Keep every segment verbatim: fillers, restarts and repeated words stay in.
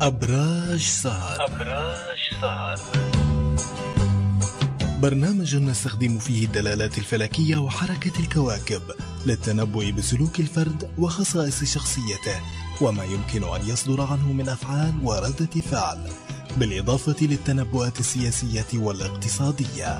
أبراج سهر. أبراج سهر برنامج نستخدم فيه الدلالات الفلكية وحركة الكواكب للتنبؤ بسلوك الفرد وخصائص شخصيته وما يمكن أن يصدر عنه من أفعال وردة فعل، بالإضافة للتنبؤات السياسية والاقتصادية.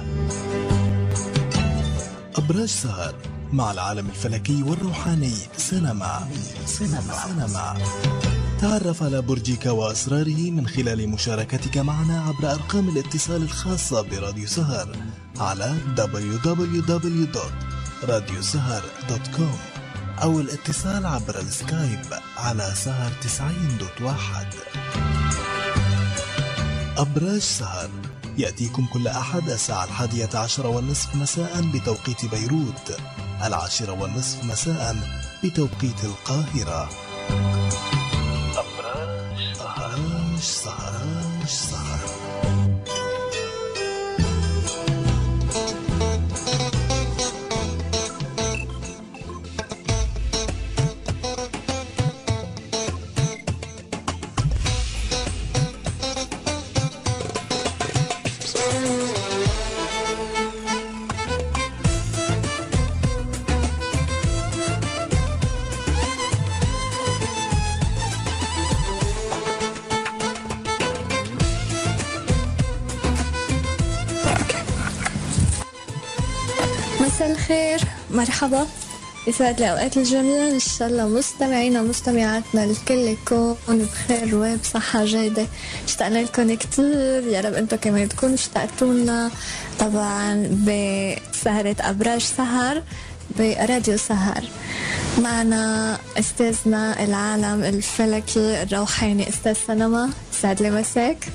أبراج سهر مع العالم الفلكي والروحاني سينما. سينما. سينما. تعرف على برجك وأسراره من خلال مشاركتك معنا عبر أرقام الاتصال الخاصة براديو سهر على دبليو دبليو دبليو دوت راديو سهر دوت كوم أو الاتصال عبر السكايب على سهر تسعين دوت واحد. أبراج سهر يأتيكم كل أحد الساعة الحادية عشر والنصف مساء بتوقيت بيروت، العاشرة والنصف مساء بتوقيت القاهرة. أبراج سهر. أبراج سهر. أبراج سهر. مساء الخير، مرحبا، يسعد لي أوقات الجميع. إن شاء الله مستمعينا ومستمعاتنا الكل يكون بخير وبصحة جيدة. اشتقنا لكم كتير، يا رب أنتم كمان تكونوا اشتقتوا لنا طبعا بسهرة أبراج سهر براديو سهر. معنا أستاذنا العالم الفلكي الروحاني أستاذ سينما. يسعد لي مساك.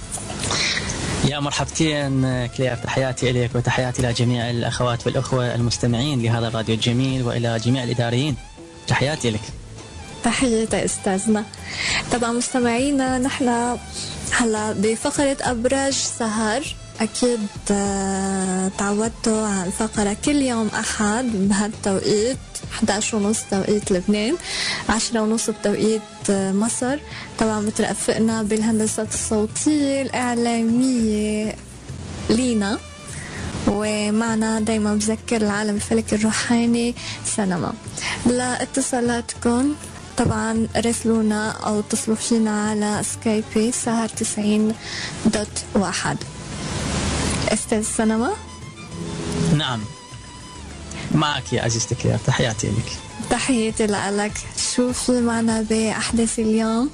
يا مرحبتين كلير، تحياتي إليك وتحياتي إلى جميع الأخوات والأخوة المستمعين لهذا الراديو الجميل وإلى جميع الإداريين. تحياتي لك. تحياتي أستاذنا. طبعا مستمعينا، نحن هلا بفقرة أبراج سهر. أكيد تعودتوا على الفقرة كل يوم أحد بهالتوقيت، إحدى عشر ونص توقيت لبنان، عشرة ونص بتوقيت مصر. طبعا بترافقنا بالهندسة الصوتية الإعلامية لينا، ومعنا دايما بذكر العالم الفلكي الروحاني سينما. لاتصالاتكم طبعا راسلونا أو اتصلوا فينا على سكايبي سهر تسعين دوت واحد. أستاذ سينما. نعم معك يا عزيزتي كلير، تحياتي لك. تحياتي لك. شو في معنا بأحداث اليوم؟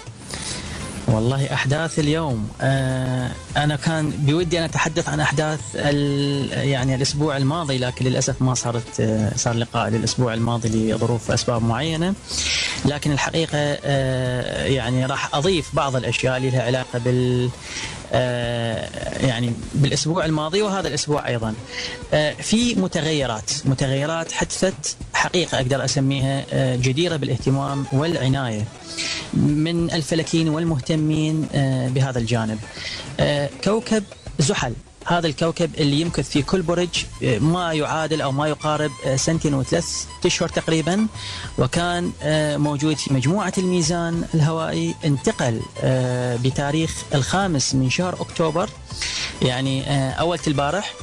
والله أحداث اليوم آه أنا كان بودي أن أتحدث عن أحداث يعني الأسبوع الماضي، لكن للأسف ما صارت آه صار لقاء للأسبوع الماضي لظروف أسباب معينة. لكن الحقيقة آه يعني راح أضيف بعض الأشياء اللي لها علاقة بال آه يعني بالأسبوع الماضي وهذا الأسبوع أيضا. آه في متغيرات متغيرات حدثت، حقيقة أقدر أسميها آه جديرة بالاهتمام والعناية من الفلكيين والمهتمين آه بهذا الجانب. آه كوكب زحل، هذا الكوكب اللي يمكث في كل برج ما يعادل أو ما يقارب سنتين وثلاث أشهر تقريبا، وكان موجود في مجموعة الميزان الهوائي. انتقل بتاريخ الخامس من شهر أكتوبر، يعني أول البارح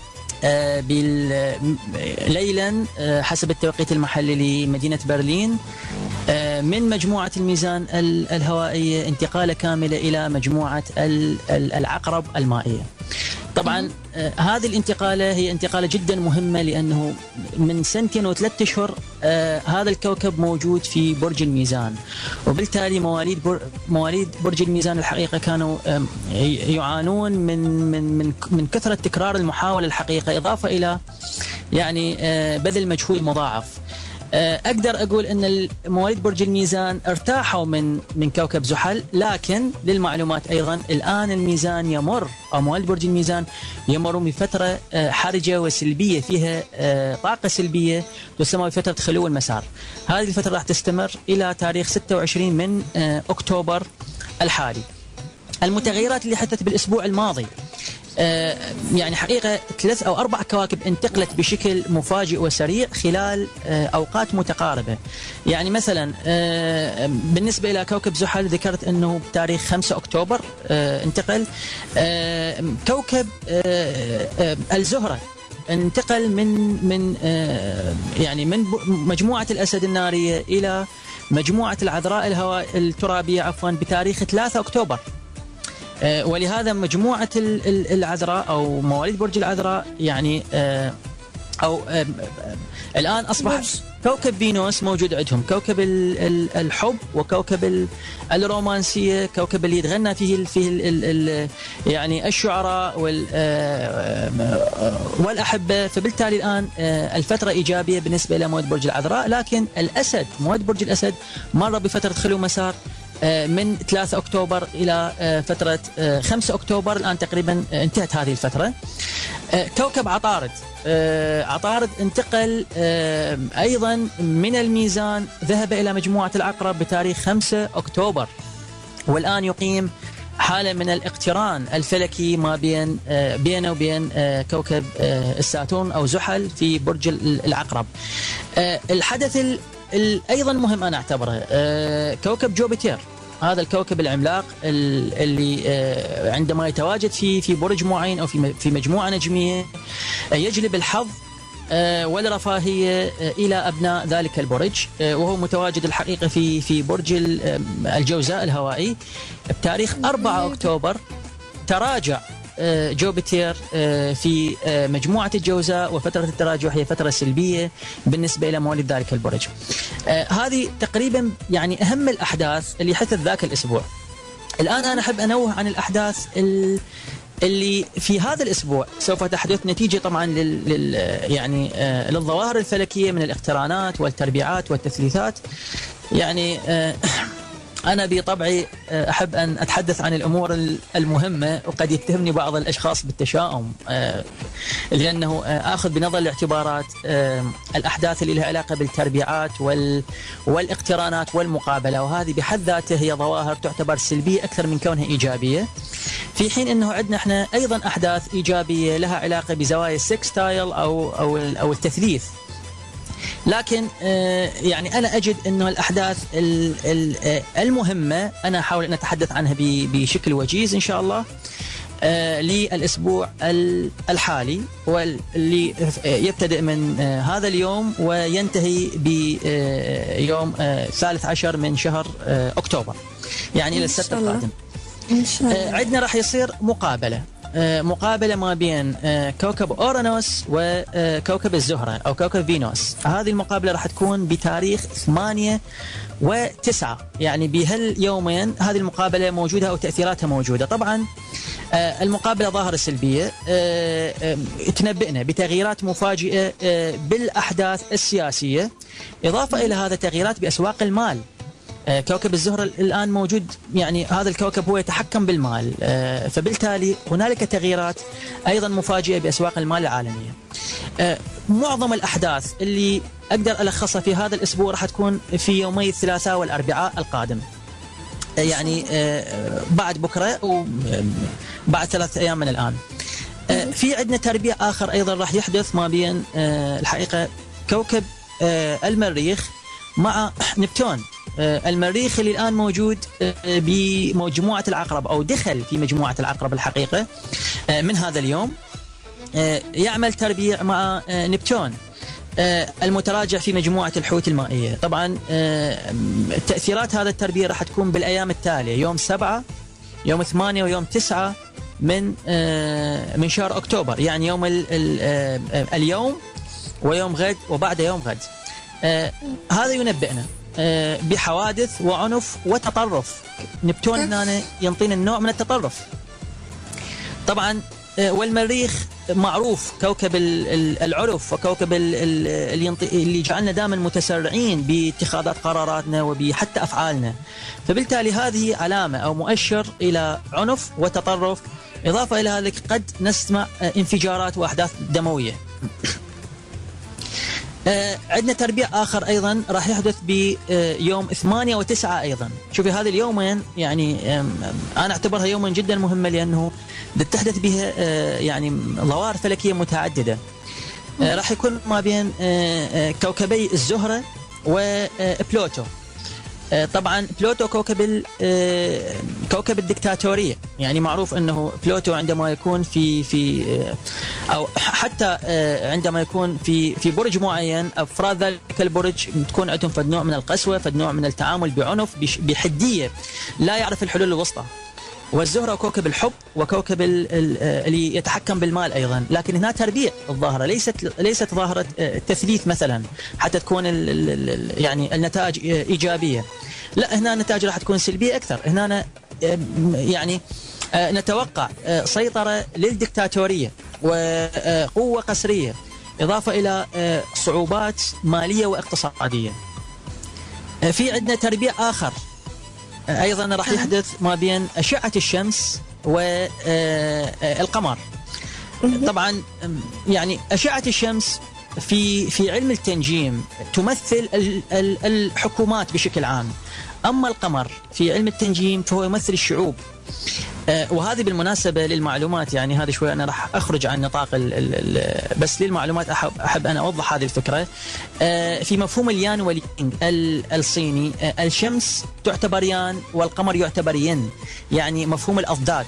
ليلا حسب التوقيت المحلي لمدينة برلين، من مجموعة الميزان الهوائية انتقالة كاملة إلى مجموعة العقرب المائية. طبعا آه هذه الانتقالة هي انتقالة جدا مهمة، لأنه من سنتين وثلاثة أشهر آه هذا الكوكب موجود في برج الميزان، وبالتالي مواليد بر مواليد برج الميزان الحقيقة كانوا آه يعانون من من من من كثرة تكرار المحاولة الحقيقة، إضافة إلى يعني آه بذل مجهود مضاعف. أقدر أقول أن مواليد برج الميزان ارتاحوا من من كوكب زحل، لكن للمعلومات أيضا الآن الميزان يمر أو مواليد برج الميزان يمرون بفترة حرجة وسلبية، فيها طاقة سلبية تسمى بفترة خلو المسار. هذه الفترة راح تستمر إلى تاريخ ستة وعشرين من أكتوبر الحالي. المتغيرات اللي حدثت بالأسبوع الماضي، يعني حقيقة ثلاث أو أربع كواكب انتقلت بشكل مفاجئ وسريع خلال أوقات متقاربة. يعني مثلا بالنسبة إلى كوكب زحل ذكرت أنه بتاريخ خمسة أكتوبر انتقل. كوكب الزهرة انتقل من من يعني من مجموعة الأسد النارية إلى مجموعة العذراء الهواء الترابية عفوا بتاريخ ثلاثة أكتوبر. ولهذا مجموعة العذراء أو مواليد برج العذراء يعني أو الآن أصبح كوكب فينوس موجود عندهم، كوكب الحب وكوكب الرومانسية، كوكب اللي يتغنى فيه فيه ال ال يعني الشعراء والأحبة. فبالتالي الآن الفترة إيجابية بالنسبة إلى مواليد برج العذراء. لكن الأسد مواليد برج الأسد مر بفترة خلو مسار من ثلاثة أكتوبر إلى فترة خمسة أكتوبر، الآن تقريبا انتهت هذه الفترة. كوكب عطارد عطارد انتقل أيضا من الميزان، ذهب إلى مجموعة العقرب بتاريخ خمسة أكتوبر، والآن يقيم حالة من الاقتران الفلكي ما بين بينه وبين كوكب الساتورن أو زحل في برج العقرب. الحدث أيضا مهم أنا أعتبره كوكب جوبيتر، هذا الكوكب العملاق اللي عندما يتواجد في في برج معين أو في في مجموعة نجمية يجلب الحظ والرفاهية إلى أبناء ذلك البرج، وهو متواجد الحقيقة في في برج الجوزاء الهوائي بتاريخ أربعة أكتوبر. تراجع جوبيتر في مجموعة الجوزاء، وفترة التراجع هي فترة سلبية بالنسبة إلى مواليد ذلك البرج. هذه تقريبا يعني أهم الأحداث اللي حدثت ذاك الأسبوع. الآن أنا أحب أنوه عن الأحداث اللي في هذا الأسبوع سوف تحدث نتيجة طبعا لل, لل يعني للظواهر الفلكية من الاقترانات والتربيعات والتثليثات. يعني أنا بطبعي أحب أن أتحدث عن الأمور المهمة، وقد يتهمني بعض الأشخاص بالتشاؤم لأنه أخذ بنظر الاعتبارات الأحداث اللي لها علاقة بالتربيعات والاقترانات والمقابلة، وهذه بحد ذاتها هي ظواهر تعتبر سلبية أكثر من كونها إيجابية، في حين أنه عندنا إحنا أيضا أحداث إيجابية لها علاقة بزوايا السكستايل أو أو أو التثليث. لكن يعني أنا أجد أنه الأحداث المهمة أنا أحاول أن أتحدث عنها بشكل وجيز إن شاء الله للأسبوع الحالي، واللي يبتدئ من هذا اليوم وينتهي بيوم ثالث عشر من شهر أكتوبر، يعني إلى السبت القادم. عندنا راح يصير مقابلة مقابلة ما بين كوكب أورانوس وكوكب الزهرة أو كوكب فينوس. هذه المقابلة راح تكون بتاريخ ثمانية وتسعة، يعني بهاليومين هذه المقابلة موجودة أو تأثيراتها موجودة. طبعا المقابلة ظاهرة سلبية تنبئنا بتغييرات مفاجئة بالأحداث السياسية، إضافة إلى هذا تغييرات بأسواق المال. كوكب الزهرة الآن موجود، يعني هذا الكوكب هو يتحكم بالمال، فبالتالي هنالك تغييرات أيضا مفاجئة بأسواق المال العالمية. معظم الأحداث اللي أقدر ألخصها في هذا الأسبوع راح تكون في يومي الثلاثاء والأربعاء القادم، يعني بعد بكرة وبعد ثلاثة أيام من الآن. في عندنا تربيع آخر أيضا راح يحدث ما بين الحقيقة كوكب المريخ مع نبتون. المريخ اللي الآن موجود بمجموعة العقرب أو دخل في مجموعة العقرب الحقيقة من هذا اليوم، يعمل تربيع مع نبتون المتراجع في مجموعة الحوت المائية. طبعا تأثيرات هذا التربيع راح تكون بالأيام التالية، يوم سبعة يوم ثمانية ويوم تسعة من من شهر أكتوبر، يعني يوم اليوم ويوم غد وبعد يوم غد. هذا ينبئنا بحوادث وعنف وتطرف. نبتون هنا ينطينا النوع من التطرف طبعا. والمريخ معروف كوكب العنف وكوكب اللي جعلنا دائما متسرعين باتخاذات قراراتنا وبحتى أفعالنا، فبالتالي هذه علامة أو مؤشر إلى عنف وتطرف. إضافة إلى ذلك قد نسمع انفجارات وأحداث دموية. آه عندنا تربيع آخر أيضا راح يحدث بيوم ثمانية وتسعة أيضا. شوفي هذه اليومين يعني أنا أعتبرها يوما جدا مهمة، لأنه تحدث بها آه يعني ظواهر فلكية متعددة. آه راح يكون ما بين آه كوكبي الزهرة وبلوتو. طبعا بلوتو كوكب كوكب الدكتاتورية، يعني معروف أنه بلوتو عندما يكون في في أو حتى عندما يكون في في برج معين، أفراد ذلك البرج تكون عندهم فد نوع من القسوة، فد نوع من التعامل بعنف بحدية، لا يعرف الحلول الوسطى. والزهرة كوكب الحب وكوكب اللي يتحكم بالمال أيضا، لكن هنا تربيع الظاهرة، ليست ليست ظاهرة تثليث مثلا حتى تكون ال ال يعني النتائج إيجابية. لا، هنا النتائج راح تكون سلبية أكثر. هنا يعني نتوقع سيطرة للدكتاتورية وقوة قسرية، إضافة إلى صعوبات مالية واقتصادية. في عندنا تربيع آخر أيضا راح يحدث ما بين أشعة الشمس والقمر. طبعا يعني أشعة الشمس في في علم التنجيم تمثل الحكومات بشكل عام، أما القمر في علم التنجيم فهو يمثل الشعوب. وهذه بالمناسبة للمعلومات، يعني هذا شوي أنا راح أخرج عن نطاق ال ال بس للمعلومات أحب, أحب أنا أوضح هذه الفكرة. في مفهوم اليان والينغ الصيني، الشمس تعتبر يان والقمر يعتبر ين، يعني مفهوم الأضداد.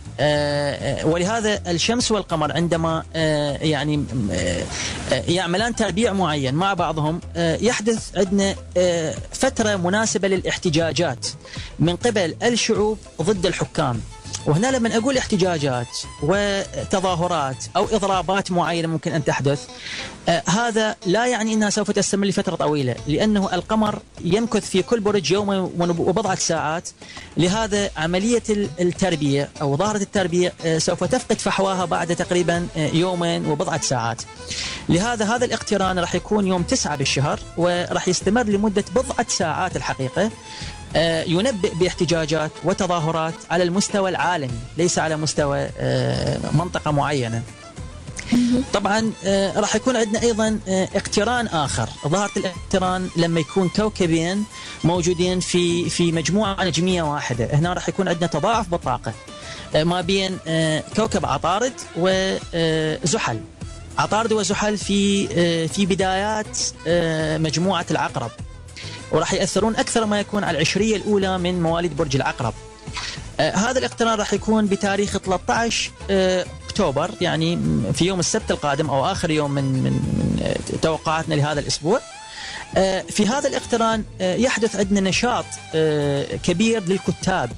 ولهذا الشمس والقمر عندما يعني يعملان تربيع معين مع بعضهم، يحدث عندنا فترة مناسبة للاحتجاجات من قبل الشعوب ضد الحكام. وهنا لما أقول احتجاجات وتظاهرات أو إضرابات معينة ممكن أن تحدث، آه هذا لا يعني أنها سوف تستمر لفترة طويلة، لأنه القمر يمكث في كل برج يوما وبضعة ساعات. لهذا عملية التربية أو ظاهرة التربية آه سوف تفقد فحواها بعد تقريبا آه يومين وبضعة ساعات. لهذا هذا الاقتران راح يكون يوم تسعة بالشهر، وراح يستمر لمدة بضعة ساعات الحقيقة. ينبئ باحتجاجات وتظاهرات على المستوى العالمي، ليس على مستوى منطقة معينة. طبعا راح يكون عندنا أيضا اقتران آخر. ظاهرة الاقتران لما يكون كوكبين موجودين في في مجموعة نجمية واحدة، هنا راح يكون عندنا تضاعف بالطاقة ما بين كوكب عطارد وزحل. عطارد وزحل في في بدايات مجموعة العقرب، وراح يأثرون أكثر ما يكون على العشرية الأولى من مواليد برج العقرب. آه هذا الاقتران راح يكون بتاريخ ثلاثة عشر آه أكتوبر، يعني في يوم السبت القادم أو آخر يوم من, من, من توقعاتنا لهذا الأسبوع. آه في هذا الاقتران آه يحدث عندنا نشاط آه كبير للكتاب،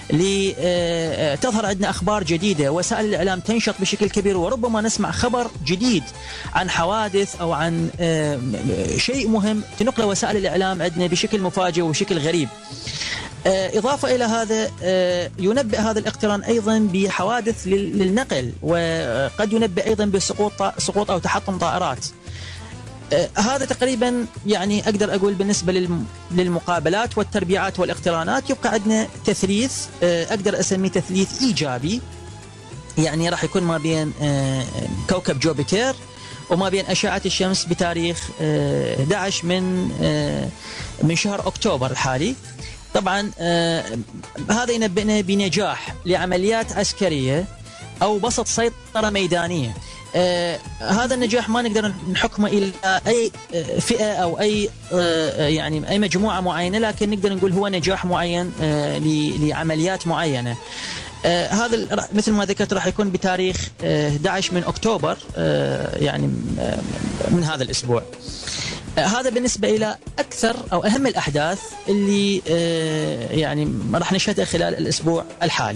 لتظهر عندنا أخبار جديدة، وسائل الإعلام تنشط بشكل كبير، وربما نسمع خبر جديد عن حوادث أو عن شيء مهم تنقله وسائل الإعلام عندنا بشكل مفاجئ وبشكل غريب. إضافة إلى هذا ينبئ هذا الاقتران أيضا بحوادث للنقل، وقد ينبئ أيضا بسقوط سقوط أو تحطم طائرات. هذا تقريبا يعني أقدر أقول بالنسبة للمقابلات والتربيعات والاقترانات. يبقى عندنا تثليث أقدر أسميه تثليث إيجابي، يعني راح يكون ما بين كوكب جوبيتر وما بين أشعة الشمس بتاريخ أحد عشر من من شهر أكتوبر الحالي. طبعا هذا ينبئنا بنجاح لعمليات عسكرية أو بسط سيطرة ميدانية. آه هذا النجاح ما نقدر نحكمه إلى أي فئة أو أي آه يعني أي مجموعة معينة، لكن نقدر نقول هو نجاح معين آه لعمليات معينة. آه هذا مثل ما ذكرت راح يكون بتاريخ آه أحد عشر من أكتوبر، آه يعني آه من هذا الأسبوع. آه هذا بالنسبة إلى أكثر أو أهم الأحداث اللي آه يعني راح نشهدها خلال الأسبوع الحالي.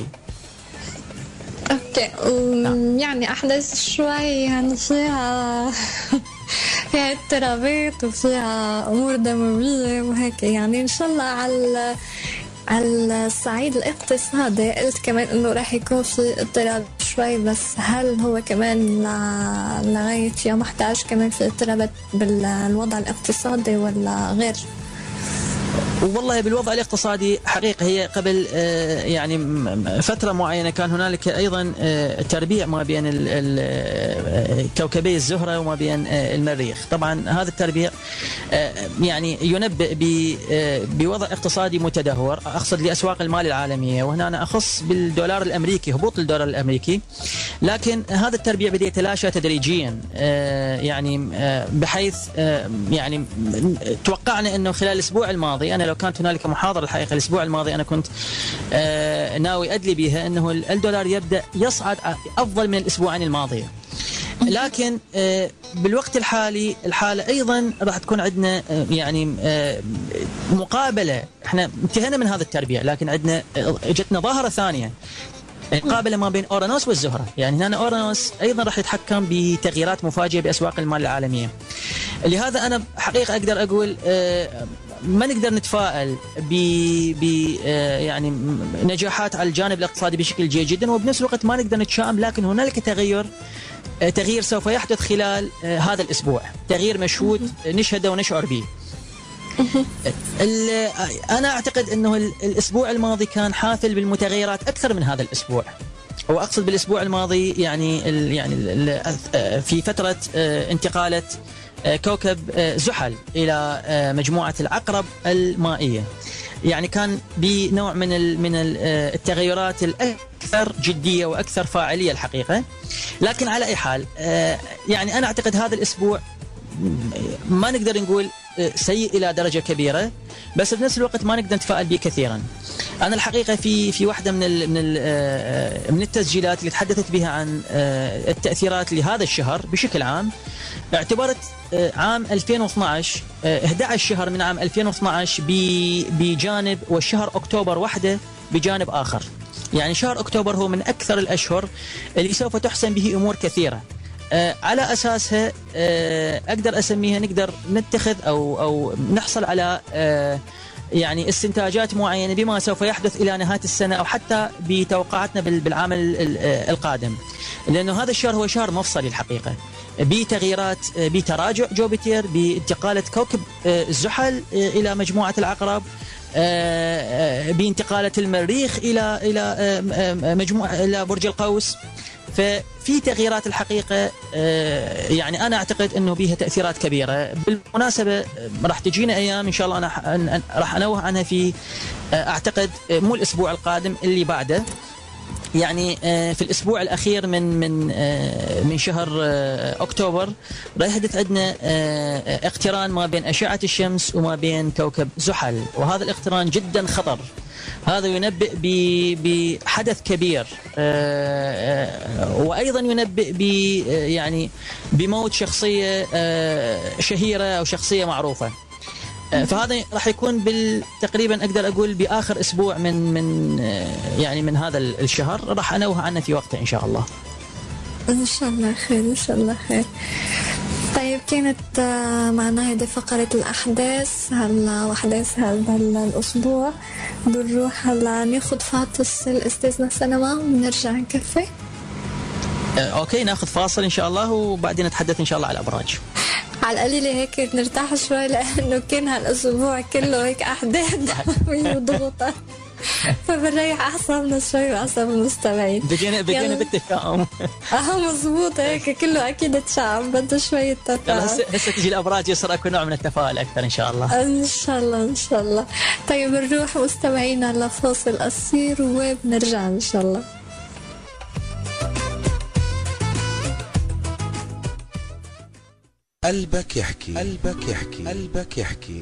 اوكي، ويعني احداث شوي يعني فيها فيها اضطرابات وفيها امور دمويه وهيك، يعني ان شاء الله على على الصعيد الاقتصادي قلت كمان انه راح يكون في اضطراب شوي، بس هل هو كمان لغايه يوم أحد عشر كمان في اضطرابات بالوضع الاقتصادي ولا غير؟ والله بالوضع الاقتصادي حقيقة هي قبل يعني فترة معينة كان هنالك أيضا تربيع ما بين كوكبي الزهرة وما بين المريخ. طبعا هذا التربيع يعني ينبئ بوضع اقتصادي متدهور، أقصد لأسواق المال العالمية، وهنا أنا أخص بالدولار الأمريكي، هبوط الدولار الأمريكي. لكن هذا التربيع بدأ يتلاشى تدريجيا، يعني بحيث يعني توقعنا أنه خلال الأسبوع الماضي، أنا لو كانت هنالك محاضرة الحقيقة الأسبوع الماضي أنا كنت آه ناوي أدلي بها أنه الدولار يبدأ يصعد أفضل من الأسبوعين الماضية. لكن آه بالوقت الحالي الحالة أيضا راح تكون عندنا آه يعني آه مقابلة. احنا انتهينا من هذا التربيع، لكن عندنا آه جتنا ظاهرة ثانية، مقابلة ما بين أورانوس والزهرة. يعني هنا أورانوس أيضا راح يتحكم بتغييرات مفاجئة بأسواق المال العالمية. لهذا أنا حقيقة أقدر أقول آه ما نقدر نتفائل ب يعني نجاحات على الجانب الاقتصادي بشكل جيد جدا، وبنفس الوقت ما نقدر نتشائم. لكن هنالك تغير تغيير سوف يحدث خلال هذا الأسبوع، تغيير مشهود نشهده ونشعر به. أنا أعتقد أنه الأسبوع الماضي كان حافل بالمتغيرات أكثر من هذا الأسبوع. وأقصد بالأسبوع الماضي يعني يعني في فترة انتقالة كوكب زحل إلى مجموعة العقرب المائية، يعني كان بنوع من من التغيرات الأكثر جدية وأكثر فاعلية الحقيقة. لكن على أي حال يعني أنا أعتقد هذا الأسبوع ما نقدر نقول سيء إلى درجة كبيرة، بس بنفس الوقت ما نقدر نتفائل به كثيرا. أنا الحقيقة في في واحدة من ال من ال من التسجيلات اللي تحدثت بها عن التأثيرات لهذا الشهر بشكل عام، اعتبرت عام ألفين واثناشر أحد عشر شهر من عام ألفين واثناشر بجانب، والشهر أكتوبر وحده بجانب آخر. يعني شهر أكتوبر هو من أكثر الأشهر اللي سوف تحسن به أمور كثيرة. آه على أساسها آه أقدر أسميها نقدر نتخذ أو أو نحصل على آه يعني استنتاجات معينة بما سوف يحدث إلى نهاية السنة، أو حتى بتوقعاتنا بالعام القادم، لأنه هذا الشهر هو شهر مفصلي الحقيقة، بتغييرات، بتراجع جوبيتر، بانتقالة كوكب الزحل إلى مجموعة العقرب، بانتقالة المريخ إلى إلى مجموعة إلى برج القوس. ففي تغييرات الحقيقة يعني أنا أعتقد أنه بها تأثيرات كبيرة. بالمناسبة راح تجينا أيام إن شاء الله أنا راح أنوه عنها في أعتقد مو الأسبوع القادم اللي بعده، يعني في الأسبوع الأخير من من من شهر أكتوبر راح يحدث عندنا اقتران ما بين أشعة الشمس وما بين كوكب زحل، وهذا الاقتران جدا خطر. هذا ينبئ بحدث كبير، وأيضا ينبئ ب يعني بموت شخصية شهيرة أو شخصية معروفة. فهذا راح يكون بالتقريبا أقدر أقول بآخر أسبوع من من يعني من هذا الشهر، راح أنوه عنه في وقته إن شاء الله. إن شاء الله خير، إن شاء الله خير. طيب كانت معنا هذه فقرة الأحداث هلا وأحداث هذا الأسبوع. بنروح هلا ناخذ فاصل أستاذنا سلمى ونرجع نكفي. أوكي ناخذ فاصل إن شاء الله، وبعدين نتحدث إن شاء الله على الأبراج. على القليلة هيك نرتاح شوي، لأنه كان هالأسبوع كله هيك أحداث وضغوطات، فبنريح أعصابنا شوي وأعصاب المستمعين. بقينا بقينا بالتشاؤم. اه مضبوط، هيك كله أكيد تشاؤم، بده شوية تفاؤل. هسه هسه تجي الأبراج يصير أكو نوع من التفاؤل أكثر إن شاء الله. إن شاء الله إن شاء الله. طيب نروح مستمعينا لفاصل قصير وبنرجع إن شاء الله. قلبك يحكي، قلبك يحكي، قلبك يحكي.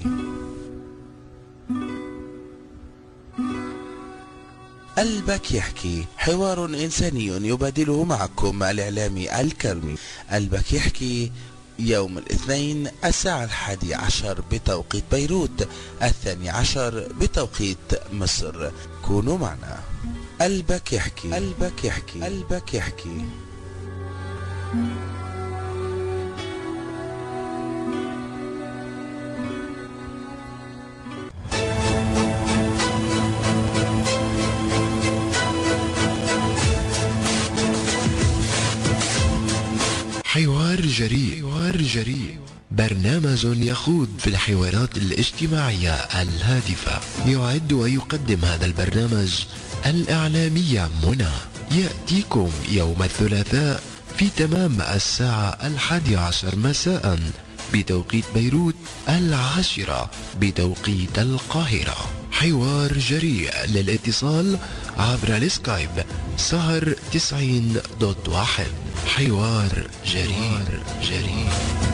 قلبك يحكي حوار إنساني يبادله معكم الإعلامي الكرمي. قلبك يحكي يوم الاثنين الساعة الحادي عشر بتوقيت بيروت، الثاني عشر بتوقيت مصر. كونوا معنا. قلبك يحكي، قلبك يحكي، قلبك يحكي. حوار جريء، حوار جريء. برنامج يخوض في الحوارات الاجتماعية الهادفة. يعد ويقدم هذا البرنامج الإعلامية منى. يأتيكم يوم الثلاثاء في تمام الساعة الحادية عشر مساء بتوقيت بيروت، العاشرة بتوقيت القاهرة. حوار جريء. للاتصال عبر السكايب سهر تسعين دوت واحد. حوار جريء جريء.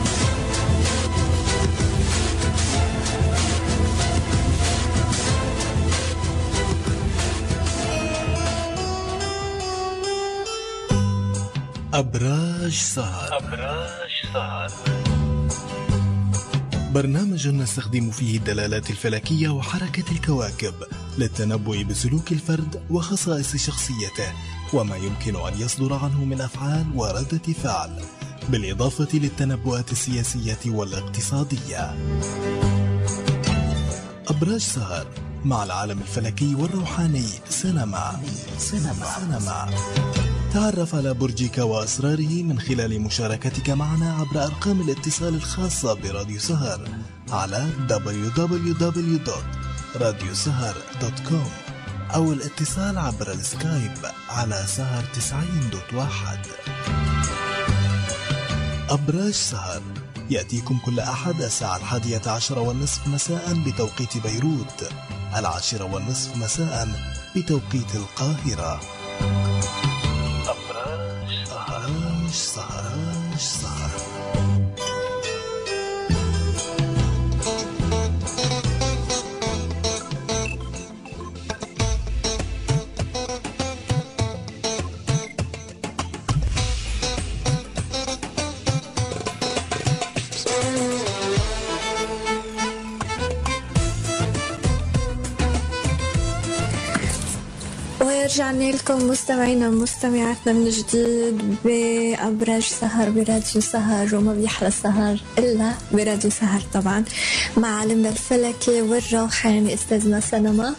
أبراج سهر. أبراج سهر برنامج نستخدم فيه الدلالات الفلكية وحركة الكواكب للتنبؤ بسلوك الفرد وخصائص شخصيته وما يمكن أن يصدر عنه من أفعال وردة فعل، بالإضافة للتنبؤات السياسية والاقتصادية. أبراج سهر مع العالم الفلكي والروحاني سينما. سينما. سينما. تعرف على برجك وأسراره من خلال مشاركتك معنا عبر أرقام الاتصال الخاصة براديو سهر على دبليو دبليو دبليو دوت راديو سهر دوت كوم أو الاتصال عبر السكايب على سهر تسعين دوت واحد. أبراج سهر يأتيكم كل أحد الساعة الحادية عشر والنصف مساء بتوقيت بيروت، العاشرة والنصف مساء بتوقيت القاهرة. أبراج سهر. سهر. سهر. رجعنا لكم مستمعينا ومستمعاتنا من جديد بأبراج سهر براديو سهر، وما بيحلى السهر إلا براديو سهر طبعا، مع عالمنا الفلكي والروحاني أستاذنا سينما،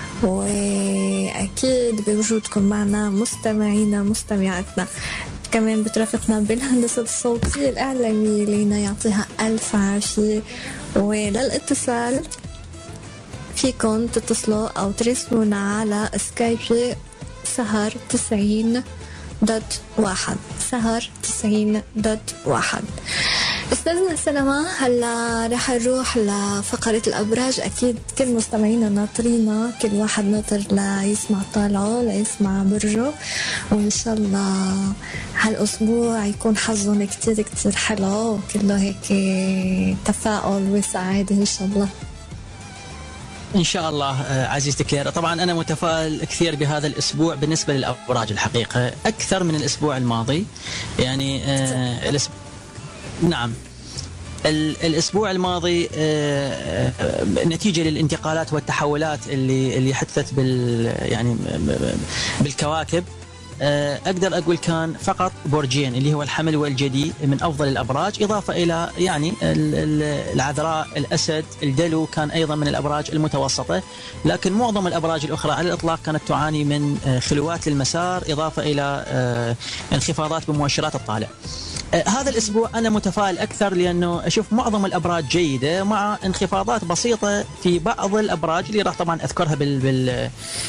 وأكيد بوجودكم معنا مستمعينا مستمعاتنا. كمان بترافقنا بالهندسة الصوتية الإعلامية لينا، يعطيها ألف عافية. وللاتصال فيكم تتصلوا أو ترسلونا على سكايب سهر تسعين دوت واحد. سهر تسعين دوت واحد. أستاذنا سينما، هلا رح نروح لفقرة الأبراج. أكيد كل مستمعينا ناطرينا، كل واحد ناطر ليسمع طالعه ليسمع برجه، وإن شاء الله هالأسبوع يكون حظهم كتير كتير حلو، وكله هيك تفاؤل وسعادة إن شاء الله. إن شاء الله عزيزتي كلير. طبعا أنا متفائل كثير بهذا الأسبوع بالنسبة للأبراج الحقيقة، أكثر من الأسبوع الماضي. يعني آه الأسبوع نعم الأسبوع الماضي آه نتيجة للانتقالات والتحولات اللي اللي حدثت بال يعني بالكواكب، أقدر أقول كان فقط برجين اللي هو الحمل والجدي من أفضل الأبراج، إضافة إلى يعني العذراء، الأسد، الدلو كان أيضا من الأبراج المتوسطة، لكن معظم الأبراج الأخرى على الإطلاق كانت تعاني من خلوات للمسار، إضافة إلى انخفاضات بمؤشرات الطالع. هذا الأسبوع أنا متفائل أكثر، لأنه أشوف معظم الأبراج جيدة مع انخفاضات بسيطة في بعض الأبراج اللي راح طبعا أذكرها بال, بال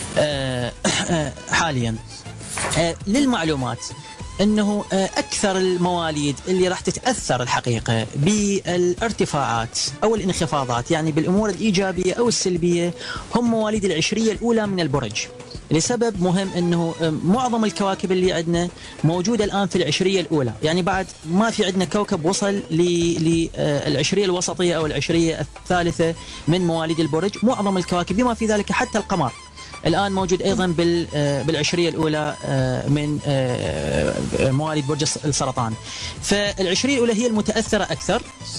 حاليا. آه للمعلومات أنه آه أكثر المواليد اللي راح تتأثر الحقيقة بالارتفاعات أو الانخفاضات، يعني بالأمور الإيجابية أو السلبية، هم مواليد العشرية الأولى من البرج، لسبب مهم أنه آه معظم الكواكب اللي عندنا موجودة الآن في العشرية الأولى، يعني بعد ما في عندنا كوكب وصل للعشرية الوسطية أو العشرية الثالثة من مواليد البرج. معظم الكواكب بما في ذلك حتى القمر الآن موجود أيضا بالعشرية الأولى من مواليد برج السرطان، فالعشرية الأولى هي المتأثرة أكثر.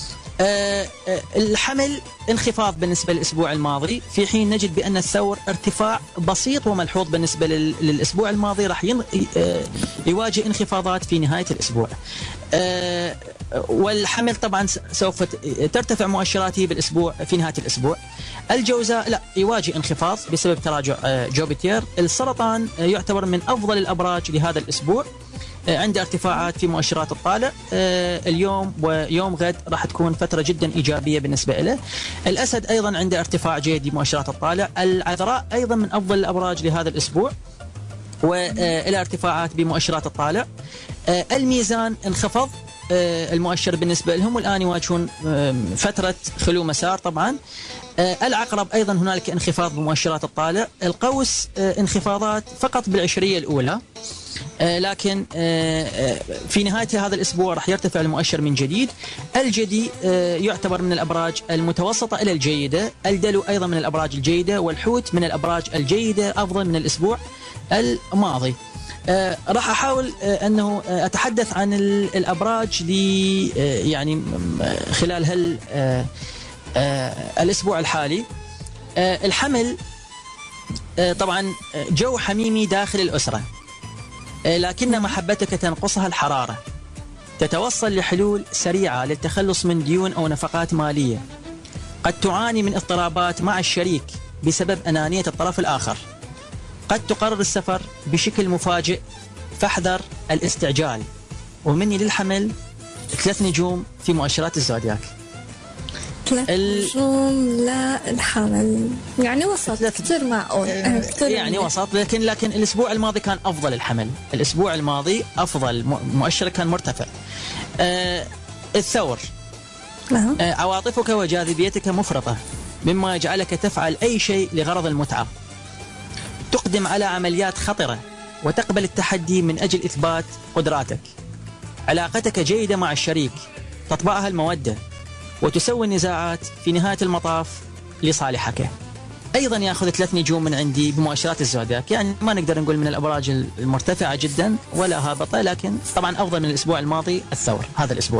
الحمل انخفاض بالنسبة للأسبوع الماضي، في حين نجد بأن الثور ارتفاع بسيط وملحوظ بالنسبة للأسبوع الماضي، راح يواجه انخفاضات في نهاية الأسبوع. والحمل طبعا سوف ترتفع مؤشراته بالأسبوع في نهاية الأسبوع. الجوزاء لا يواجه انخفاض بسبب تراجع جوبيتر. السرطان يعتبر من أفضل الأبراج لهذا الأسبوع، عنده ارتفاعات في مؤشرات الطالع. اليوم ويوم غد راح تكون فترة جدا إيجابية بالنسبة له. الأسد أيضا عنده ارتفاع جيد في مؤشرات الطالع. العذراء أيضا من أفضل الأبراج لهذا الأسبوع والى ارتفاعات بمؤشرات الطالع. الميزان انخفض المؤشر بالنسبة لهم والآن يواجهون فترة خلو مسار طبعا. العقرب أيضا هنالك انخفاض بمؤشرات الطالع. القوس انخفاضات فقط بالعشرية الأولى، لكن في نهاية هذا الأسبوع راح يرتفع المؤشر من جديد. الجدي يعتبر من الأبراج المتوسطة إلى الجيدة. الدلو أيضا من الأبراج الجيدة، والحوت من الأبراج الجيدة أفضل من الأسبوع الماضي. آه راح أحاول آه أنه آه أتحدث عن الأبراج لي آه يعني خلال هال آه آه الأسبوع الحالي. آه الحمل آه طبعا جو حميمي داخل الأسرة، آه لكن محبتك تنقصها الحرارة. تتوصل لحلول سريعة للتخلص من ديون أو نفقات مالية. قد تعاني من اضطرابات مع الشريك بسبب أنانية الطرف الآخر. قد تقرر السفر بشكل مفاجئ، فاحذر الاستعجال. ومني للحمل ثلاث نجوم في مؤشرات الزودياك. ثلاث نجوم للحمل يعني وسط، كثير معقول. يعني وسط، لكن لكن الأسبوع الماضي كان أفضل الحمل. الأسبوع الماضي أفضل، مؤشر كان مرتفع. آه الثور آه عواطفك وجاذبيتك مفرطة، مما يجعلك تفعل أي شيء لغرض المتعة. تقدم على عمليات خطرة وتقبل التحدي من أجل إثبات قدراتك. علاقتك جيدة مع الشريك، تطبعها المودة وتسوي النزاعات في نهاية المطاف لصالحك. أيضا يأخذ ثلاث نجوم من عندي بمؤشرات الزودياك، يعني ما نقدر نقول من الأبراج المرتفعة جدا ولا هابطة، لكن طبعا أفضل من الأسبوع الماضي الثور هذا الأسبوع.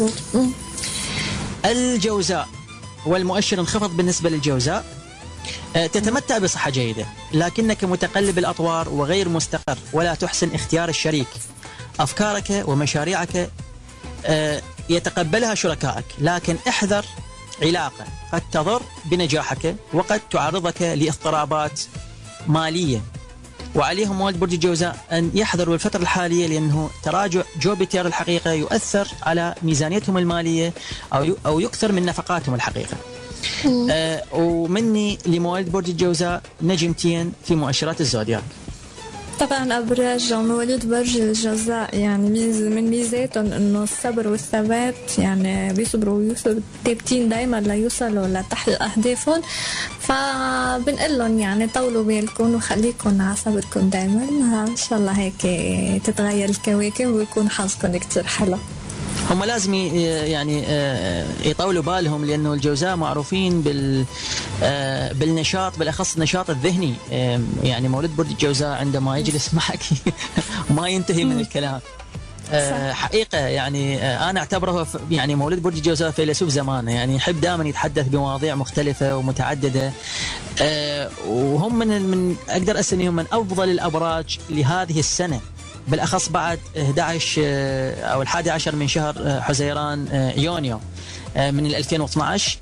الجوزاء والمؤشر انخفض بالنسبة للجوزاء. تتمتع بصحة جيدة، لكنك متقلب الأطوار وغير مستقر ولا تحسن اختيار الشريك. أفكارك ومشاريعك يتقبلها شركائك، لكن احذر علاقة قد تضر بنجاحك وقد تعرضك لاضطرابات مالية. وعليهم مواليد برج الجوزاء أن يحذروا الفترة الحالية، لأنه تراجع جوبيتر الحقيقة يؤثر على ميزانيتهم المالية أو أو يكثر من نفقاتهم الحقيقة. آه ومني لمواليد برج الجوزاء نجمتين في مؤشرات الزودياك. طبعا أبراج مواليد برج الجوزاء يعني ميزة من ميزاتهم إنه الصبر والثبات، يعني بيصبروا ويوصلوا ثابتين دايما ليوصلوا لتحقيق أهدافهم. فبنقول لهم يعني طولوا بالكم وخليكم على صبركم دايما، إن شاء الله هيك تتغير الكواكب ويكون حظكم كتير حلو. هم لازم يعني يطولوا بالهم، لأنه الجوزاء معروفين بال بالنشاط، بالأخص النشاط الذهني. يعني مولود برج الجوزاء عندما يجلس معك ما ينتهي من الكلام. حقيقة يعني أنا أعتبره يعني مولود برج الجوزاء فيلسوف زمانه، يعني يحب دائما يتحدث بمواضيع مختلفة ومتعددة. وهم من من أقدر أسميهم من أفضل الأبراج لهذه السنة، بالأخص بعد أحد عشر أو الحادي عشر من شهر حزيران يونيو من ألفين واثني عشر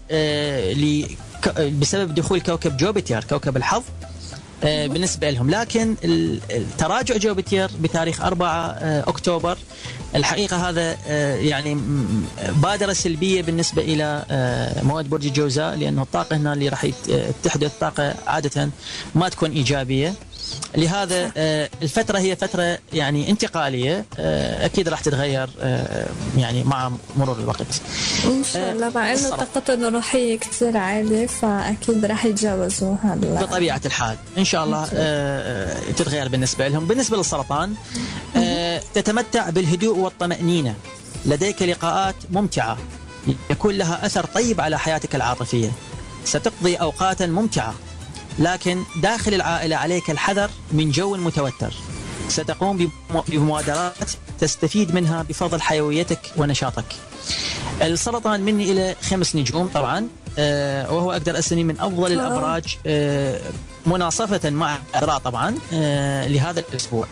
بسبب دخول كوكب جوبيتر كوكب الحظ بالنسبة لهم. لكن التراجع جوبيتر بتاريخ أربعة أكتوبر الحقيقة هذا يعني بادرة سلبية بالنسبة إلى مواد برج الجوزاء، لأنه الطاقة هنا اللي راح تحدث طاقة عادة ما تكون إيجابية. لهذا الفترة هي فترة يعني انتقالية، أكيد راح تتغير يعني مع مرور الوقت إن شاء الله، مع إنه طاقتهم الروحية كثير عالية فأكيد راح يتجاوزوا هذا بطبيعة الحال إن شاء الله. تتغير بالنسبة لهم. بالنسبة للسرطان تتمتع بالهدوء والطمأنينة، لديك لقاءات ممتعة يكون لها أثر طيب على حياتك العاطفية. ستقضي أوقاتا ممتعة، لكن داخل العائلة عليك الحذر من جو متوتر. ستقوم بمبادرات تستفيد منها بفضل حيويتك ونشاطك. السرطان مني إلى خمس نجوم طبعا، آه وهو أقدر أسميه من أفضل الأبراج آه مناصفة مع العذراء طبعا آه لهذا الأسبوع.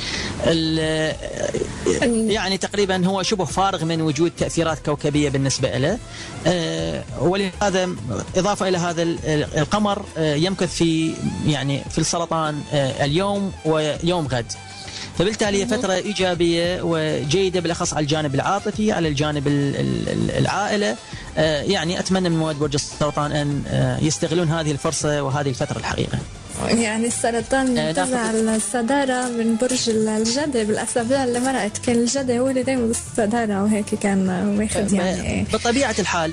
يعني تقريبا هو شبه فارغ من وجود تأثيرات كوكبية بالنسبة له، ولهذا إضافة إلى هذا القمر يمكث في يعني في السرطان اليوم ويوم غد. فبالتالي هي فترة إيجابية وجيدة بالأخص على الجانب العاطفي، على الجانب العائلة. يعني أتمنى من مواليد برج السرطان أن يستغلون هذه الفرصة وهذه الفترة الحقيقة. يعني السرطان ينتزع الصدارة من برج الجدي بالأسابيع اللي مرقت، كان الجدي هو اللي دايما بالصدارة وهيك كان واخد يعني بطبيعة الحال.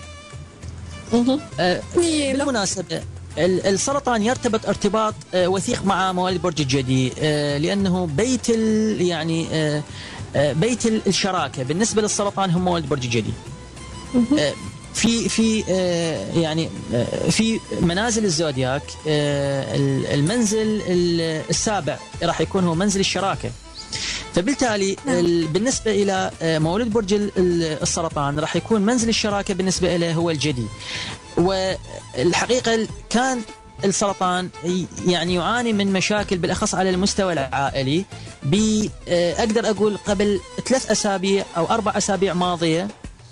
بالمناسبة السرطان يرتبط ارتباط وثيق مع مواليد برج الجدي، لأنه بيت يعني بيت الشراكة بالنسبة للسرطان هم مواليد برج الجدي. في في يعني في منازل الزودياك المنزل السابع راح يكون هو منزل الشراكة، فبالتالي بالنسبة إلى مولود برج السرطان راح يكون منزل الشراكة بالنسبة إليه هو الجدي. والحقيقة كان السرطان يعني يعاني من مشاكل بالأخص على المستوى العائلي. بأقدر أقول قبل ثلاث أسابيع أو أربع أسابيع ماضية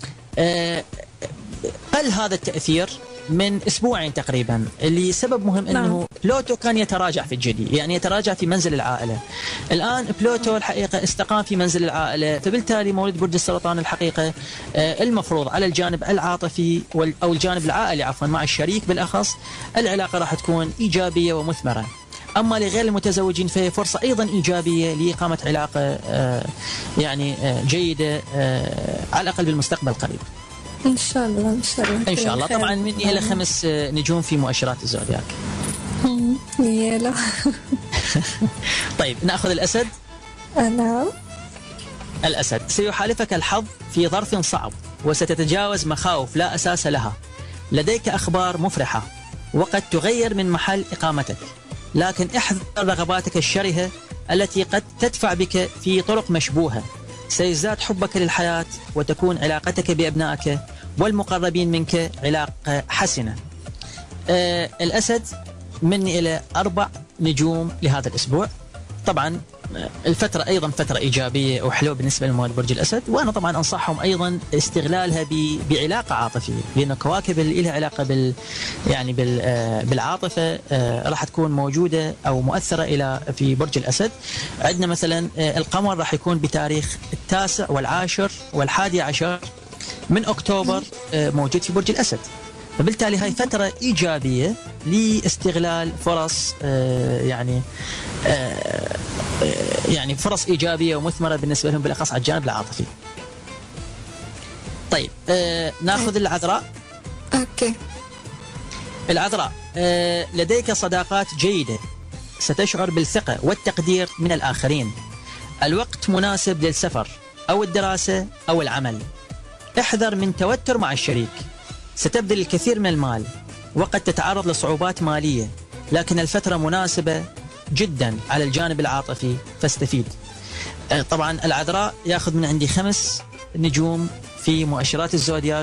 قل هذا التأثير من أسبوعين تقريبا، اللي سبب مهم أنه بلوتو كان يتراجع في الجدي، يعني يتراجع في منزل العائلة. الآن بلوتو الحقيقة استقام في منزل العائلة، فبالتالي مولود برج السرطان الحقيقة المفروض على الجانب العاطفي أو الجانب العائلي عفوا مع الشريك بالأخص العلاقة راح تكون إيجابية ومثمرة. أما لغير المتزوجين فهي فرصة أيضا إيجابية لإقامة علاقة يعني جيدة على الأقل بالمستقبل القريب. إن شاء الله إن شاء الله إن شاء الله. طبعا مني إلى خمس نجوم في مؤشرات الزودياك. يلا. طيب نأخذ الأسد. نعم. الأسد: سيحالفك الحظ في ظرف صعب وستتجاوز مخاوف لا أساس لها. لديك أخبار مفرحة وقد تغير من محل إقامتك، لكن احذر رغباتك الشرهة التي قد تدفع بك في طرق مشبوهة. سيزداد حبك للحياة وتكون علاقتك بأبنائك والمقربين منك علاقة حسنة. آه الأسد مني إلى أربع نجوم لهذا الأسبوع. طبعا الفترة أيضا فترة إيجابية وحلوة بالنسبة لمواليد برج الأسد، وأنا طبعا أنصحهم أيضا استغلالها بعلاقة عاطفية، لأن الكواكب اللي لها علاقة بال يعني بال بالعاطفة راح تكون موجودة أو مؤثرة إلى في برج الأسد. عندنا مثلا القمر راح يكون بتاريخ التاسع والعاشر والحادي عشر من أكتوبر موجود في برج الأسد، فبالتالي هاي فترة إيجابية لاستغلال فرص يعني يعني فرص إيجابية ومثمرة بالنسبة لهم بالأخص على الجانب العاطفي. طيب ناخذ العذراء. أوكي. العذراء: لديك صداقات جيدة، ستشعر بالثقة والتقدير من الآخرين. الوقت مناسب للسفر أو الدراسة أو العمل. احذر من توتر مع الشريك، ستبذل الكثير من المال وقد تتعرض لصعوبات مالية، لكن الفترة مناسبة جدا على الجانب العاطفي فاستفيد. طبعا العذراء ياخذ من عندي خمس نجوم في مؤشرات الزودياك.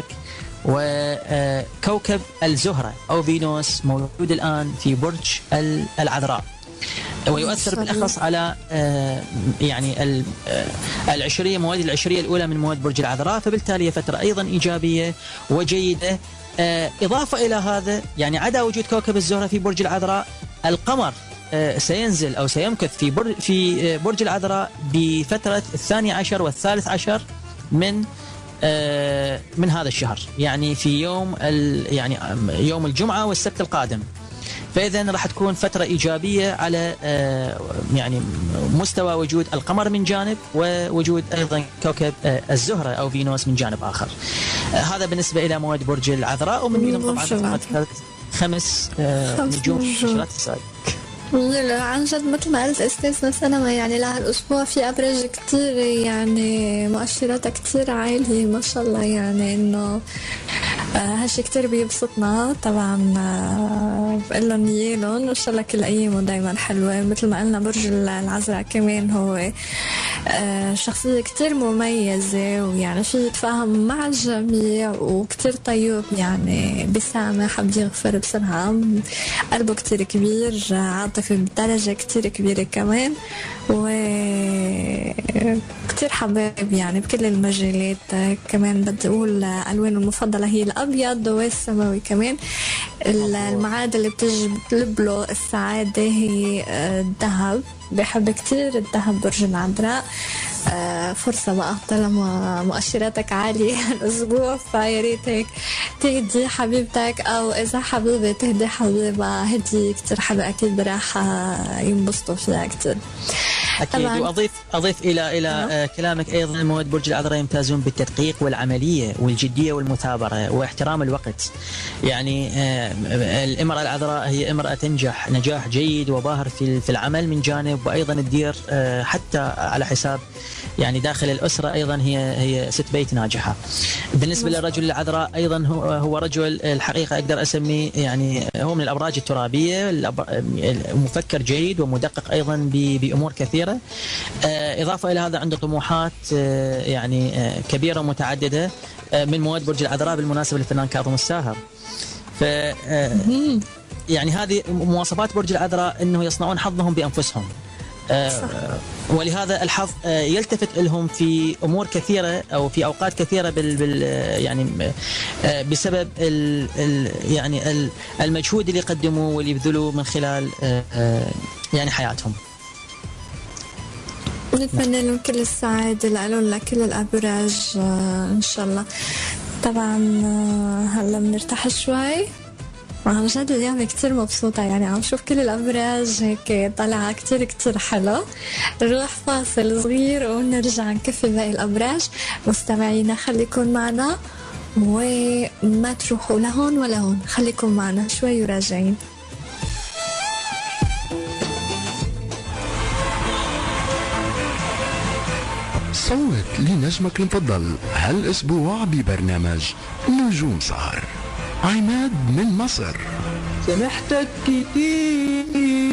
وكوكب الزهرة أو فينوس موجود الآن في برج العذراء، ويؤثر بالأخص على يعني العشرية مواليد العشرية الأولى من مواليد برج العذراء، فبالتالي فترة أيضا إيجابية وجيدة. إضافة إلى هذا يعني عدا وجود كوكب الزهرة في برج العذراء، القمر سينزل أو سيمكث في برج في برج العذراء بفترة الثاني عشر والثالث عشر من من هذا الشهر، يعني في يوم يعني يوم الجمعة والسبت القادم. فإذا راح تكون فترة إيجابية على يعني مستوى وجود القمر من جانب ووجود أيضا كوكب الزهرة أو فينوس من جانب آخر. هذا بالنسبة إلى مواليد برج العذراء، ومن طبعا خمس نجوم في مؤشرات الزودياك. لا عن جد مثل ما قلت استاذ سلمى، يعني لهالاسبوع في ابراج كتير يعني مؤشراتها كتير عالية ما شاء الله، يعني انه هالشي كتير بيبسطنا. طبعا بقول لهم يالهم وان شاء الله كل ايامه دايما حلوه. مثل ما قلنا برج العذراء كمان هو شخصيه كتير مميزه، ويعني في يتفاهم مع الجميع وكتير طيب، يعني بيسامح بيغفر بسرعه، قلبه كتير كبير، عاطفي بدرجه كتير كبيره كمان، و كتير حبايب يعني بكل المجالات. كمان بدي اقول الوانه المفضله هي الابيض والسماوي. كمان المعادن اللي بتجلب له السعاده هي الذهب بحب كتير الذهب برج العذراء. آه فرصة بقى طالما مؤشراتك عالية هالأسبوع، فيا ريت هيك تهدي حبيبتك، أو إذا حبيبة تهدي حبيبها هدية كتير حلوة أكيد راح ينبسطوا فيها كتير. أكيد. وأضيف أضيف إلى إلى آه كلامك أيضا، مواد برج العذراء يمتازون بالتدقيق والعملية والجدية والمثابرة واحترام الوقت. يعني آه الامرأة العذراء هي امرأة تنجح نجاح جيد وباهر في في العمل من جانب، وأيضا تدير آه حتى على حساب يعني داخل الأسرة أيضا هي هي ست بيت ناجحة. بالنسبة للرجل العذراء أيضا هو هو رجل الحقيقة أقدر أسميه يعني هو من الأبراج الترابية، مفكر جيد ومدقق أيضا بأمور كثيرة. إضافة إلى هذا عنده طموحات يعني كبيرة ومتعددة من مواد برج العذراء بالمناسبة للفنان كاظم الساهر. ف يعني هذه مواصفات برج العذراء أنه يصنعون حظهم بأنفسهم. آه ولهذا الحظ آه يلتفت لهم في امور كثيره او في اوقات كثيره بال, بال يعني آه بسبب ال ال يعني ال المجهود اللي يقدموه واللي يبذلوه من خلال آه آه يعني حياتهم. نتمنى لهم كل السعادة لهم لكل الأبراج آه إن شاء الله. طبعا آه هلا بنرتاح شوي، عن جد اليوم كتير مبسوطة، يعني عم شوف كل الأبراج هيك طالعة كتير كتير حلو. نروح فاصل صغير ونرجع نكفي باقي الأبراج. مستمعينا خليكن معنا وما تروحوا لهون ولا هون، خليكن معنا شوي وراجعين. صوت لنجمك المفضل هالأسبوع ببرنامج نجوم سهر. عماد من مصر. سامحتك كتير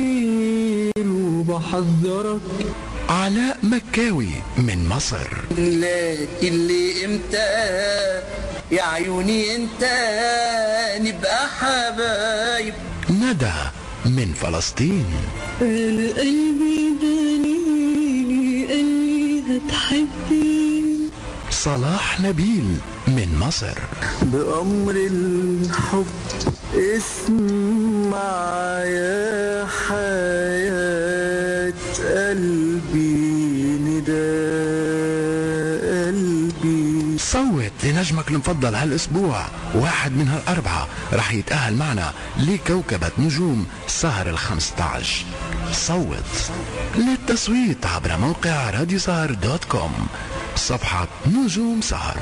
وبحذرك. علاء مكاوي من مصر. لكن ليه امتى يا عيوني انت نبقى حبايب. ندى من فلسطين. قلبي دليلي قلبي هتحبي. صلاح نبيل من مصر. بأمر الحب اسمع يا حياة قلبي نداء قلبي. صوت لنجمك المفضل هالأسبوع، واحد من هالأربعة رح يتأهل معنا لكوكبة نجوم سهر الخمسة عشر. صوت للتصويت عبر موقع راديو سهر دوت كوم، صفحة نجوم سهر.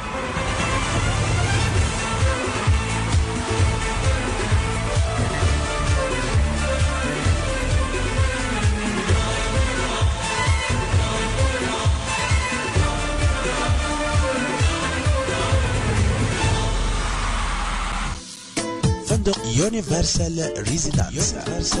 فندق يونيفرسال ريزيدانس.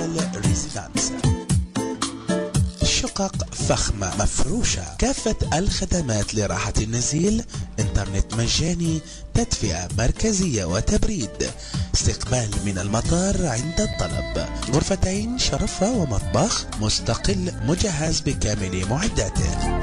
شقق فخمة مفروشة، كافة الخدمات لراحة النزيل، انترنت مجاني، تدفئة مركزية وتبريد، استقبال من المطار عند الطلب، غرفتين شرفة ومطبخ مستقل مجهز بكامل معداته.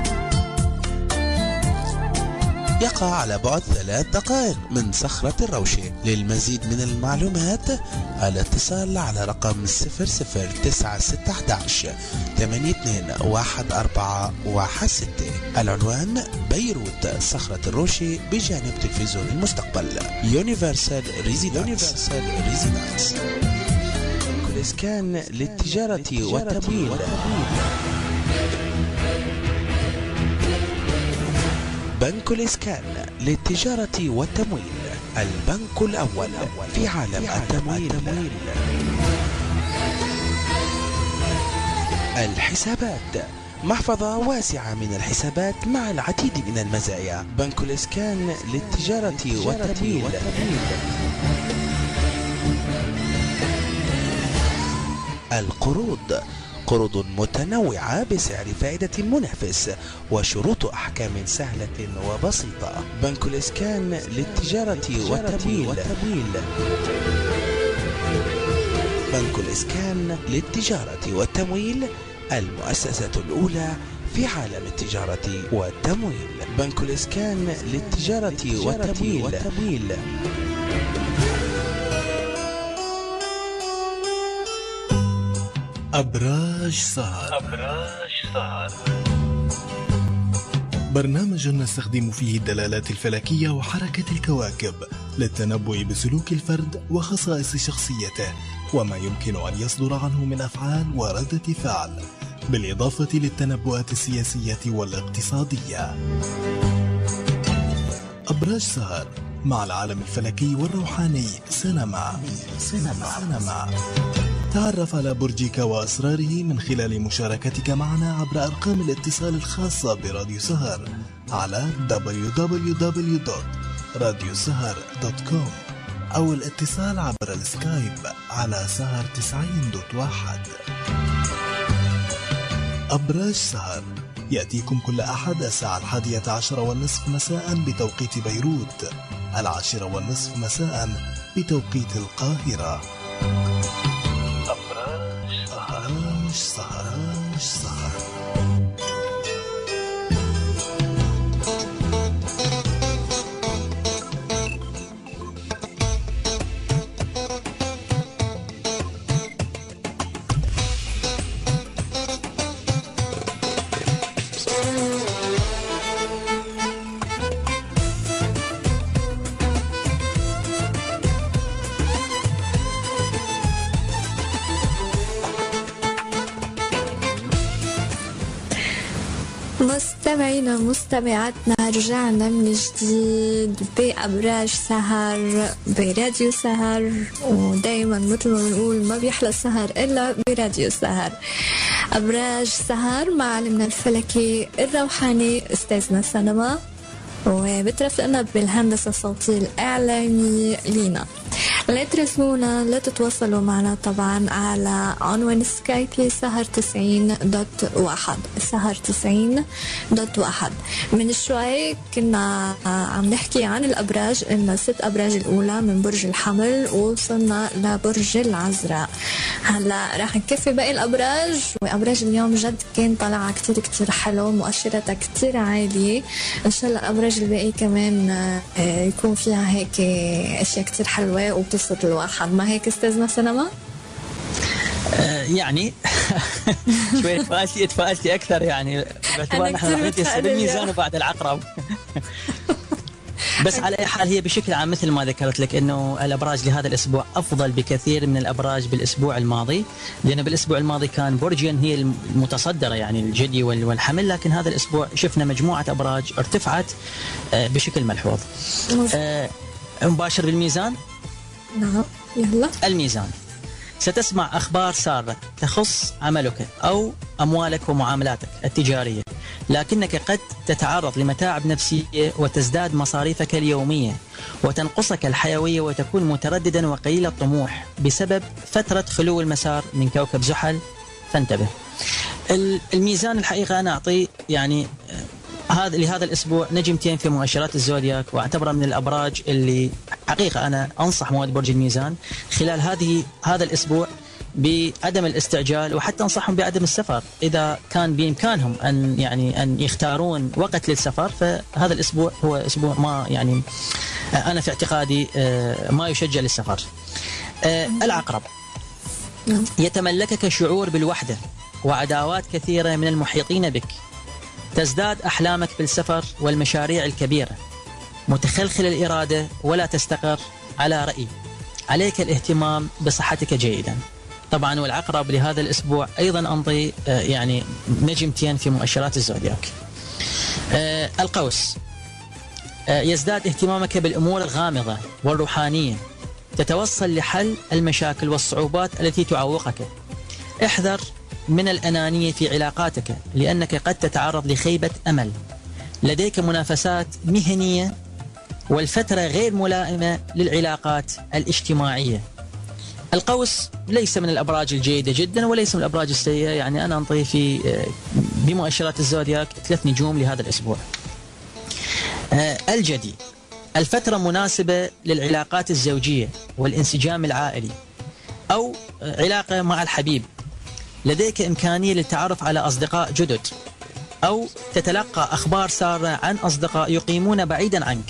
يقع على بعد ثلاث دقائق من صخرة الروشة. للمزيد من المعلومات الاتصال على رقم صفر صفر تسعة ستة واحد واحد ثمانية اثنين واحد أربعة واحد ستة. العنوان بيروت صخرة الروشة بجانب تلفزيون المستقبل. يونيفرسال ريزيدانس. كل إسكان للتجارة والتمويل. بنك الإسكان للتجارة والتمويل، البنك الأول في عالم التمويل. الحسابات، محفظة واسعة من الحسابات مع العديد من المزايا. بنك الإسكان للتجارة والتمويل. القروض، قروض متنوعة بسعر فائدة منافس وشروط أحكام سهلة وبسيطة. بنك الإسكان للتجارة والتمويل. بنك الإسكان للتجارة والتمويل، المؤسسة الأولى في عالم التجارة والتمويل. بنك الإسكان للتجارة والتمويل. أبراج سهر. أبراج سهر برنامج نستخدم فيه الدلالات الفلكية وحركة الكواكب للتنبؤ بسلوك الفرد وخصائص شخصيته وما يمكن أن يصدر عنه من أفعال وردة فعل، بالإضافة للتنبؤات السياسية والاقتصادية. أبراج سهر مع العالم الفلكي والروحاني سينما. سينما. سينما. تعرف على برجك وأسراره من خلال مشاركتك معنا عبر أرقام الاتصال الخاصة براديو سهر على دبليو دبليو دبليو دوت راديو سهر دوت كوم أو الاتصال عبر السكايب على سهر تسعين دوت واحد. أبراج سهر يأتيكم كل أحد الساعة الحادية عشر والنصف مساء بتوقيت بيروت، العاشرة والنصف مساء بتوقيت القاهرة. أبراج سهر. أبراج سهر. أبراج سهر. مستمعينا مستمعاتنا، رجعنا من جديد بأبراج سهر براديو سهر، ودايما مثل ما بنقول ما بيحلى السهر إلا براديو سهر. أبراج سهر مع علمنا الفلكي الروحاني أستاذنا سينما، وبترافقنا بالهندسة الصوتية الإعلامية لينا. لا ترسلونا، لا تتواصلوا معنا طبعا على عنوان سكايبي سهر تسعين دوت واحد سهر تسعين دوت واحد. من شوي كنا عم نحكي عن الأبراج، إن ست أبراج الأولى من برج الحمل ووصلنا لبرج العذراء. هلا راح نكفي باقي الأبراج، وأبراج اليوم جد كان طلعها كتير كتير حلو، مؤشراتها كتير عالية. إن شاء الله الأبراج الباقي كمان يكون فيها هيك أشياء كتير حلوة وبتبسط الواحد، ما هيك استاذنا سينما؟ آه يعني شوي تفائلتي تفائلتي اكثر، يعني باعتبار نحن راح ندرس بالميزان وبعد العقرب. بس على اي حال هي بشكل عام مثل ما ذكرت لك انه الابراج لهذا الاسبوع افضل بكثير من الابراج بالاسبوع الماضي، لانه بالاسبوع الماضي كان برجين هي المتصدره يعني الجدي والحمل، لكن هذا الاسبوع شفنا مجموعه ابراج ارتفعت بشكل ملحوظ. آه مباشر بالميزان. نعم يلا. الميزان، ستسمع أخبار سارة تخص عملك أو أموالك ومعاملاتك التجارية، لكنك قد تتعرض لمتاعب نفسية وتزداد مصاريفك اليومية وتنقصك الحيوية وتكون مترددا وقليل الطموح بسبب فترة خلو المسار من كوكب زحل، فانتبه. الميزان الحقيقة أنا أعطي يعني هذا لهذا الأسبوع نجمتين في مؤشرات الزودياك، واعتبره من الأبراج اللي حقيقة أنا أنصح مواد برج الميزان خلال هذه هذا الأسبوع بعدم الاستعجال، وحتى أنصحهم بعدم السفر إذا كان بإمكانهم أن يعني أن يختارون وقت للسفر، فهذا الأسبوع هو أسبوع ما يعني أنا في اعتقادي ما يشجع للسفر. العقرب، يتملكك شعور بالوحدة وعداوات كثيرة من المحيطين بك، تزداد أحلامك بالسفر والمشاريع الكبيرة، متخلخل الإرادة ولا تستقر على رأي، عليك الاهتمام بصحتك جيدا. طبعا والعقرب لهذا الأسبوع أيضا أنطي يعني نجمتين في مؤشرات الزودياك. القوس، يزداد اهتمامك بالأمور الغامضة والروحانية، تتوصل لحل المشاكل والصعوبات التي تعوقك. احذر من الأنانية في علاقاتك لأنك قد تتعرض لخيبة أمل، لديك منافسات مهنية والفترة غير ملائمة للعلاقات الاجتماعية. القوس ليس من الأبراج الجيدة جدا وليس من الأبراج السيئة، يعني أنا أنطي في بمؤشرات الزودياك ثلاث نجوم لهذا الأسبوع. الجدي، الفترة مناسبة للعلاقات الزوجية والانسجام العائلي أو علاقة مع الحبيب، لديك إمكانية للتعرف على أصدقاء جدد أو تتلقى أخبار سارة عن أصدقاء يقيمون بعيدا عنك.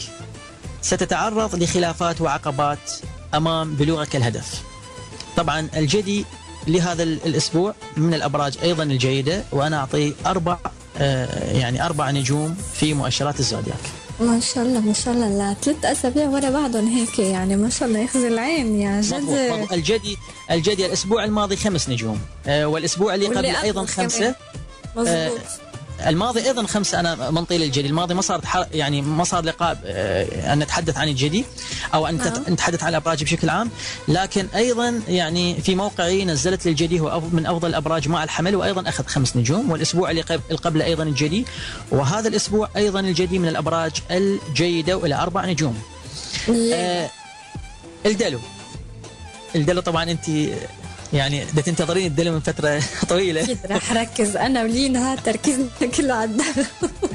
ستتعرض لخلافات وعقبات أمام بلوغك الهدف. طبعا الجدي لهذا الأسبوع من الأبراج أيضا الجيدة، وأنا أعطي أربع آه يعني أربع نجوم في مؤشرات الزودياك. ما شاء الله ما شاء الله، لا ثلاث أسابيع ورا بعضهم هيك يعني ما شاء الله يخزي العين يا جد. الجدي الجدي الأسبوع الماضي خمس نجوم، آه والأسبوع اللي قبل أيضا خمسة. آه الماضي ايضا خمسه. انا منطي للجدي الماضي ما صارت يعني ما صار لقاء ان نتحدث عن الجدي او ان نتحدث عن الابراج بشكل عام، لكن ايضا يعني في موقعي نزلت للجدي هو من افضل الابراج مع الحمل، وايضا اخذ خمس نجوم. والاسبوع اللي قبله ايضا الجدي، وهذا الاسبوع ايضا الجدي من الابراج الجيده والى اربع نجوم. آه الدلو الدلو طبعا انت يعني بدك تنتظرين الدلو من فترة طويلة. أكيد راح ركز أنا ولينا تركيزنا كله على الدلو.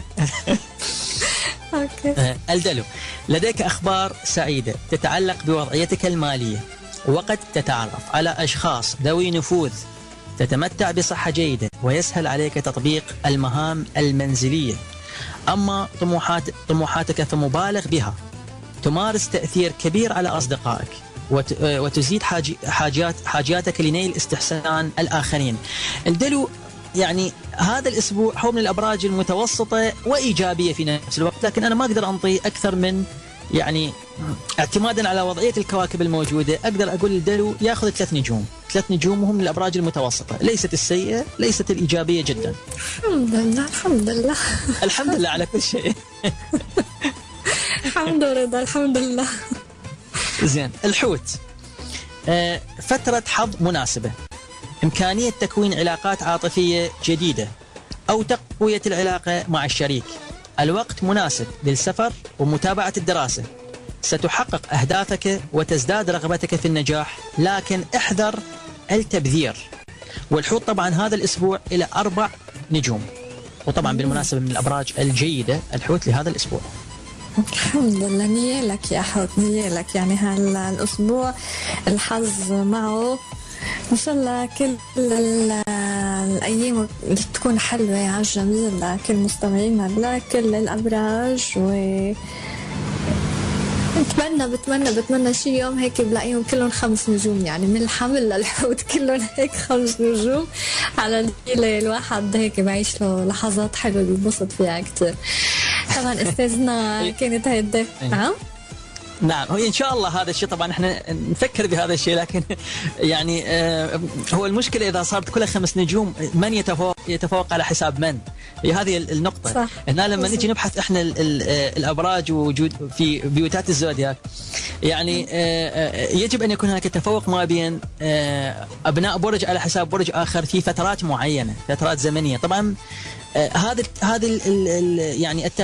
أوكي. الدلو لديك أخبار سعيدة تتعلق بوضعيتك المالية، وقد تتعرف على أشخاص ذوي نفوذ، تتمتع بصحة جيدة ويسهل عليك تطبيق المهام المنزلية. أما طموحات طموحاتك فمبالغ بها، تمارس تأثير كبير على أصدقائك وتزيد حاجات حاجاتك لنيل استحسان الآخرين. الدلو يعني هذا الأسبوع هو من الأبراج المتوسطة وإيجابية في نفس الوقت، لكن أنا ما أقدر أنطي أكثر من يعني اعتمادا على وضعية الكواكب الموجودة أقدر أقول الدلو يأخذ ثلاث نجوم ثلاث نجوم وهم من الأبراج المتوسطة، ليست السيئة ليست الإيجابية جدا. الحمد لله الحمد لله الحمد لله على كل شيء. الحمد لله الحمد لله. زين. الحوت آه فترة حظ مناسبة، إمكانية تكوين علاقات عاطفية جديدة أو تقوية العلاقة مع الشريك. الوقت مناسب للسفر ومتابعة الدراسة، ستحقق أهدافك وتزداد رغبتك في النجاح، لكن احذر التبذير. والحوت طبعا هذا الأسبوع إلى أربع نجوم، وطبعا بالمناسبة من الأبراج الجيدة الحوت لهذا الأسبوع. الحمد لله. نيالك يا حوت نيالك، يعني هالأسبوع الحظ معه إن شاء الله كل الأيام تكون حلوة على الجميع لكل مستمعينا لكل الأبراج، و بتمنى بتمنى بتمنى شي يوم هيك بلاقيهم كلهم خمس نجوم، يعني من الحمل للحوت كلهم هيك خمس نجوم، على الليلة الواحد هيك بعيش له لحظات حلوة بينبسط فيها كتير. طبعا استاذنا كانت هيدا. نعم نعم هو ان شاء الله هذا الشيء، طبعا احنا نفكر بهذا الشيء، لكن يعني آه هو المشكله اذا صارت كلها خمس نجوم من يتفوق يتفوق على حساب من؟ هي هذه النقطه. صح. هنا لما نجي نبحث احنا ال ال الابراج ووجود في بيوتات الزودياك، يعني آه يجب ان يكون هناك تفوق ما بين آه ابناء برج على حساب برج اخر في فترات معينه، فترات زمنيه. طبعا هذا هذه يعني التغ...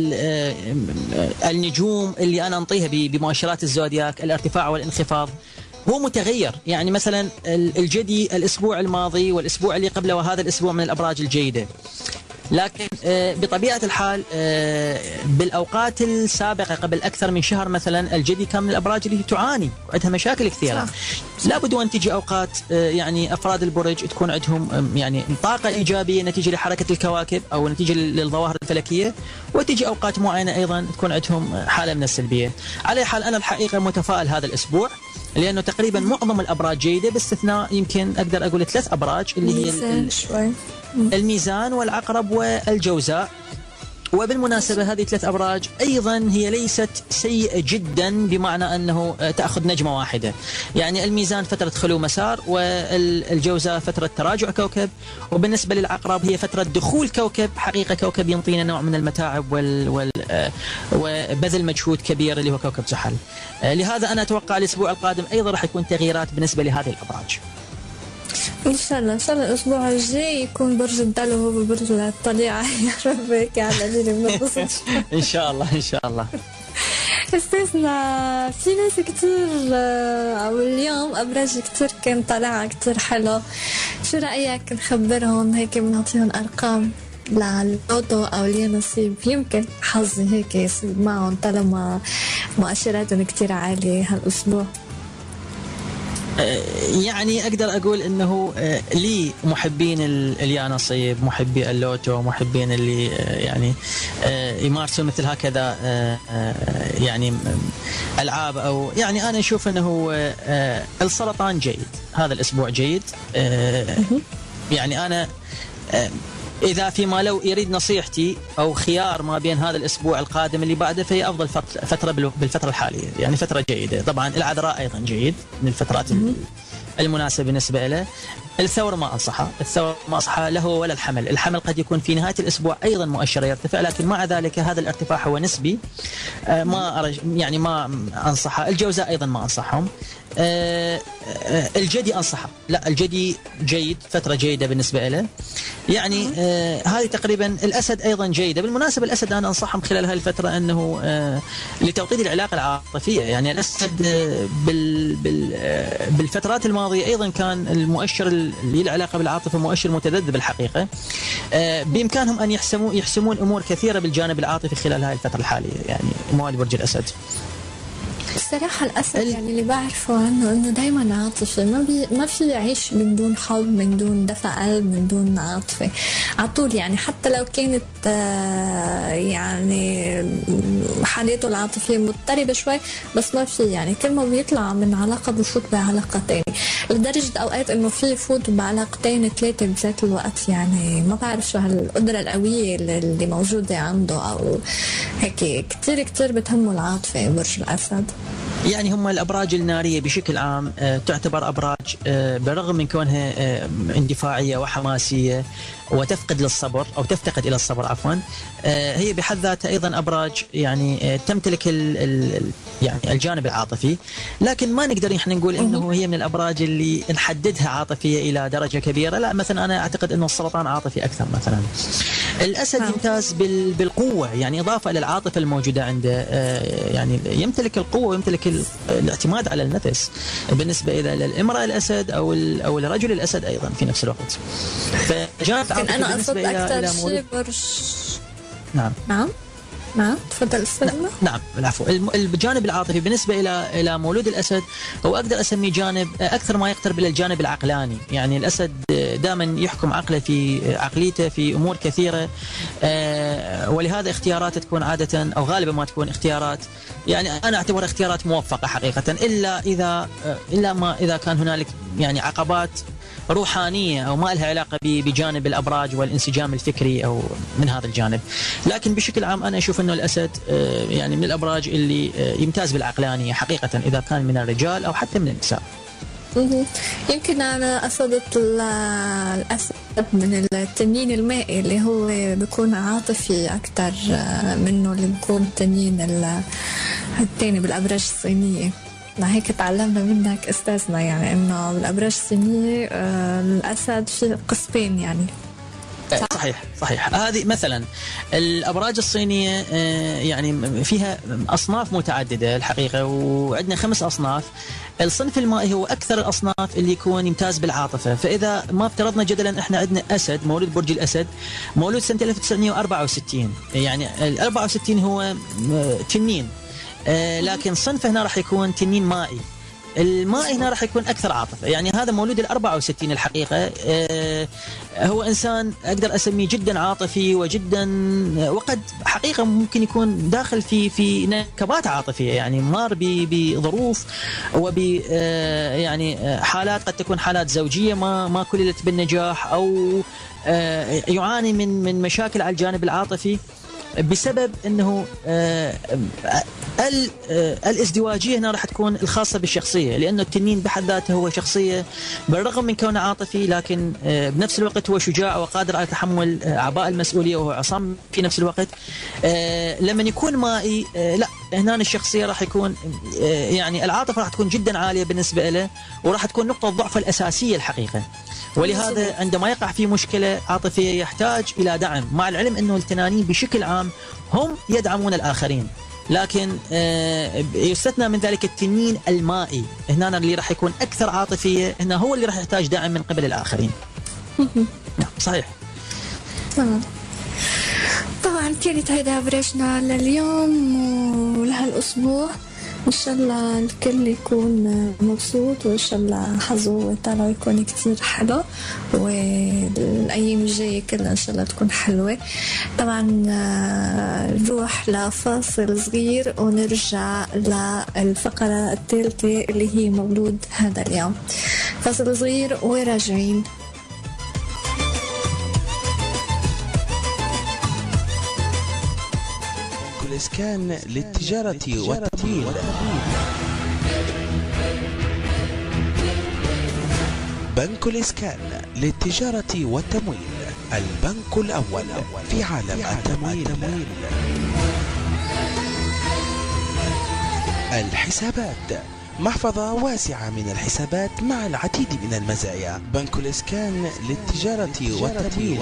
النجوم اللي انا انطيها بمؤشرات الزودياك، الارتفاع والانخفاض هو متغير. يعني مثلا الجدي الاسبوع الماضي والاسبوع اللي قبله وهذا الاسبوع من الابراج الجيده، لكن بطبيعة الحال بالأوقات السابقة قبل أكثر من شهر مثلا الجدي كان من الأبراج اللي تعاني وعندها مشاكل كثيرة. لابد أن تجي أوقات يعني أفراد البرج تكون عندهم يعني طاقة إيجابية نتيجة لحركة الكواكب أو نتيجة للظواهر الفلكية، وتجي أوقات معينة أيضا تكون عندهم حالة من السلبية. على حال أنا الحقيقة متفائل هذا الأسبوع، لأنه تقريبا معظم الأبراج جيدة باستثناء يمكن أقدر أقول ثلاث أبراج اللي هي الميزان والعقرب والجوزاء. وبالمناسبة هذه ثلاث أبراج أيضا هي ليست سيئة جدا بمعنى أنه تأخذ نجمة واحدة. يعني الميزان فترة خلو مسار، والجوزاء فترة تراجع كوكب، وبالنسبة للعقرب هي فترة دخول كوكب، حقيقة كوكب ينطينا نوع من المتاعب وال وال وبذل مجهود كبير اللي هو كوكب زحل. لهذا أنا أتوقع الأسبوع القادم أيضا راح يكون تغييرات بالنسبة لهذه الأبراج. ان شاء الله ان شاء الله الاسبوع الجاي يكون برج الدلو هو برج الطليعه. يا رب هيك على الليله بنبسط ان شاء الله ان شاء الله. استاذنا في ناس كتير او اليوم ابراج كتير كان طالعه كتير حلو، شو رايك نخبرهم هيك بنعطيهم ارقام لللوتو او لي نصيب، يمكن حظي هيك يصيب معهم طالما مؤشراتهم كتير عاليه هالاسبوع. يعني اقدر اقول انه لي محبين اليانصيب، محبي اللوتو، محبين اللي يعني يمارسون مثل هكذا يعني العاب، او يعني انا اشوف انه السرطان جيد، هذا الاسبوع جيد. يعني انا إذا فيما لو يريد نصيحتي أو خيار ما بين هذا الأسبوع القادم اللي بعده، فهي أفضل فترة بالفترة الحالية، يعني فترة جيدة. طبعا العذراء أيضا جيد من الفترات المناسبة بالنسبة له. الثور ما أنصحه، الثور ما أنصحه له ولا الحمل. الحمل قد يكون في نهاية الأسبوع أيضا مؤشر يرتفع، لكن مع ذلك هذا الارتفاع هو نسبي، ما أرج يعني ما أنصحه. الجوزاء أيضا ما أنصحهم. الجدي أنصحه، لا الجدي جيد، فترة جيدة بالنسبة له. يعني آه هذه تقريبا. الأسد أيضا جيدة بالمناسبة. الأسد أنا أنصحهم خلال هذه الفترة أنه آه لتوطيد العلاقة العاطفية. يعني الأسد آه بال بال آه بالفترات الماضية أيضا كان المؤشر اللي له علاقة بالعاطفة مؤشر متذبذب الحقيقة. آه بإمكانهم أن يحسموا يحسمون أمور كثيرة بالجانب العاطفي خلال هذه الفترة الحالية، يعني مواليد برج الأسد. الصراحة الأسد يعني اللي بعرفه عنه إنه دايما عاطفي، ما بي ما في يعيش من دون حب، من دون دفع قلب، من دون عاطفة على طول. يعني حتى لو كانت يعني حالته العاطفية مضطربة شوي، بس ما في يعني كل ما بيطلع من علاقة بفوت بعلاقة تانية، لدرجة أوقات إنه في يفوت بعلاقتين ثلاثة بذات الوقت. يعني ما بعرف شو هالقدرة القوية اللي موجودة عنده، أو هيك كتير كتير بتهمه العاطفة برج الأسد. يعني هم الأبراج النارية بشكل عام تعتبر أبراج بالرغم من كونها اندفاعية وحماسية وتفقد للصبر أو تفتقد إلى الصبر عفوا، هي بحد ذاتها أيضا أبراج يعني تمتلك ال ال يعني الجانب العاطفي، لكن ما نقدر احنا نقول إنه هي من الأبراج اللي نحددها عاطفية إلى درجة كبيرة. لا، مثلا أنا أعتقد إنه السرطان عاطفي أكثر مثلا. الأسد يمتاز بالقوة، يعني إضافة إلى العاطفة الموجودة عنده، يعني يمتلك القوة ويمتلك الاعتماد على النفس بالنسبة إذا للامرأة الأسد أو أو الرجل الأسد أيضا في نفس الوقت. فجانب عاطفي أنا أقصد أكثر شيء برج. نعم نعم نعم تفضل استاذنا. نعم العفو. الجانب العاطفي بالنسبه الى الى مولود الاسد هو اقدر اسميه جانب اكثر ما يقترب الى الجانب العقلاني. يعني الاسد دائما يحكم عقله في عقليته في امور كثيره، ولهذا اختياراته تكون عاده او غالبا ما تكون اختيارات، يعني انا اعتبرها اختيارات موفقه حقيقه، الا اذا الا ما اذا كان هنالك يعني عقبات روحانية أو ما لها علاقة بجانب الأبراج والانسجام الفكري أو من هذا الجانب. لكن بشكل عام أنا أشوف أنه الأسد يعني من الأبراج اللي يمتاز بالعقلانية حقيقة، إذا كان من الرجال أو حتى من النساء. يمكن أنا قصدت الأسد من التنين المائي اللي هو بيكون عاطفي أكثر منه اللي بيكون التنين الثاني بالأبراج الصينية. هيك تعلمنا منك استاذنا، يعني انه بالابراج الصينيه آه الاسد في قسمين يعني. صح؟ صحيح صحيح. هذه مثلا الابراج الصينيه آه يعني فيها اصناف متعدده الحقيقه، وعندنا خمس اصناف. الصنف المائي هو اكثر الاصناف اللي يكون يمتاز بالعاطفه. فاذا ما افترضنا جدلا احنا عندنا اسد مولود برج الاسد مولود سنه ألف وتسعمئة وأربعة وستين، يعني ال أربعة وستين هو تنين، آه لكن صنفه هنا راح يكون تنين مائي. المائي هنا راح يكون أكثر عاطفة. يعني هذا مولود ال أربعة وستين الحقيقة آه هو إنسان أقدر أسميه جدا عاطفي وجدا، وقد حقيقة ممكن يكون داخل في في نكبات عاطفية، يعني مار بظروف وب آه يعني حالات قد تكون حالات زوجية ما ما كللت بالنجاح، أو آه يعاني من من مشاكل على الجانب العاطفي بسبب انه آه ال آه الازدواجيه هنا راح تكون الخاصه بالشخصيه، لانه التنين بحد ذاته هو شخصيه بالرغم من كونه عاطفي، لكن آه بنفس الوقت هو شجاع وقادر على تحمل اعباء المسؤوليه، وهو عصام في نفس الوقت. آه لما يكون مائي آه لا، هنا الشخصيه راح يكون آه يعني العاطفه راح تكون جدا عاليه بالنسبه له، وراح تكون نقطه ضعفه الاساسيه الحقيقه. ولهذا عندما يقع في مشكلة عاطفية يحتاج إلى دعم، مع العلم أنه التنانين بشكل عام هم يدعمون الآخرين، لكن يستثنى من ذلك التنين المائي، هنا اللي راح يكون أكثر عاطفية، هنا هو اللي راح يحتاج دعم من قبل الآخرين. نعم صحيح. تمام. طبعا كانت هيدا أبرجنا لليوم ولهالأسبوع. إن شاء الله الكل يكون مبسوط، وإن شاء الله حظه طالع يكون كتير حلو، والأيام الجاية كلها إن شاء الله تكون حلوة. طبعا نروح لفاصل صغير ونرجع للفقرة الثالثة اللي هي مولود هذا اليوم. فاصل صغير وراجعين. الإسكان للتجارة والتمويل. بنك الإسكان للتجارة والتمويل، البنك الأول في عالم التمويل. الحسابات، محفظة واسعة من الحسابات مع العديد من المزايا. بنك الإسكان للتجارة والتمويل.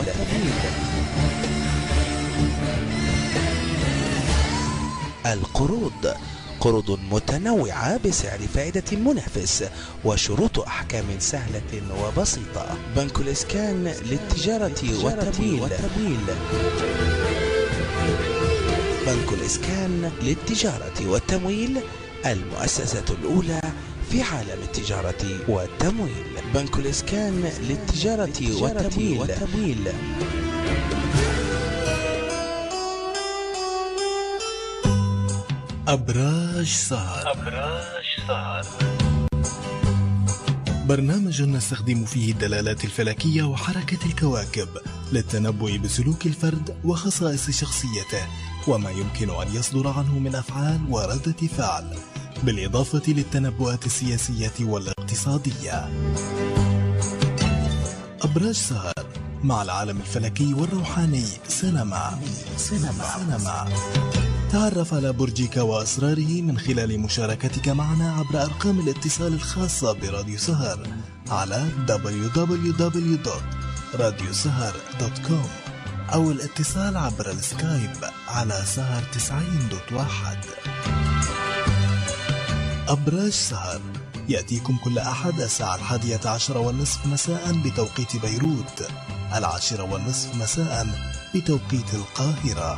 القروض، قروض متنوعة بسعر فائدة منافس وشروط أحكام سهلة وبسيطة. بنك الإسكان للتجارة والتمويل. بنك الإسكان للتجارة والتمويل، المؤسسة الأولى في عالم التجارة والتمويل. بنك الإسكان للتجارة والتمويل. أبراج سهر. أبراج سهر برنامج نستخدم فيه الدلالات الفلكية وحركة الكواكب للتنبؤ بسلوك الفرد وخصائص شخصيته وما يمكن أن يصدر عنه من أفعال وردة فعل، بالإضافة للتنبؤات السياسية والاقتصادية. أبراج سهر مع العالم الفلكي والروحاني سينما. سينما. سينما. تعرف على برجك وأسراره من خلال مشاركتك معنا عبر أرقام الاتصال الخاصة براديو سهر على دبليو دبليو دبليو دوت راديو سهر دوت كوم أو الاتصال عبر السكايب على سهر تسعين دوت واحد. أبراج سهر يأتيكم كل أحد الساعة الحادية عشر والنصف مساء بتوقيت بيروت، العاشرة والنصف مساء بتوقيت القاهرة.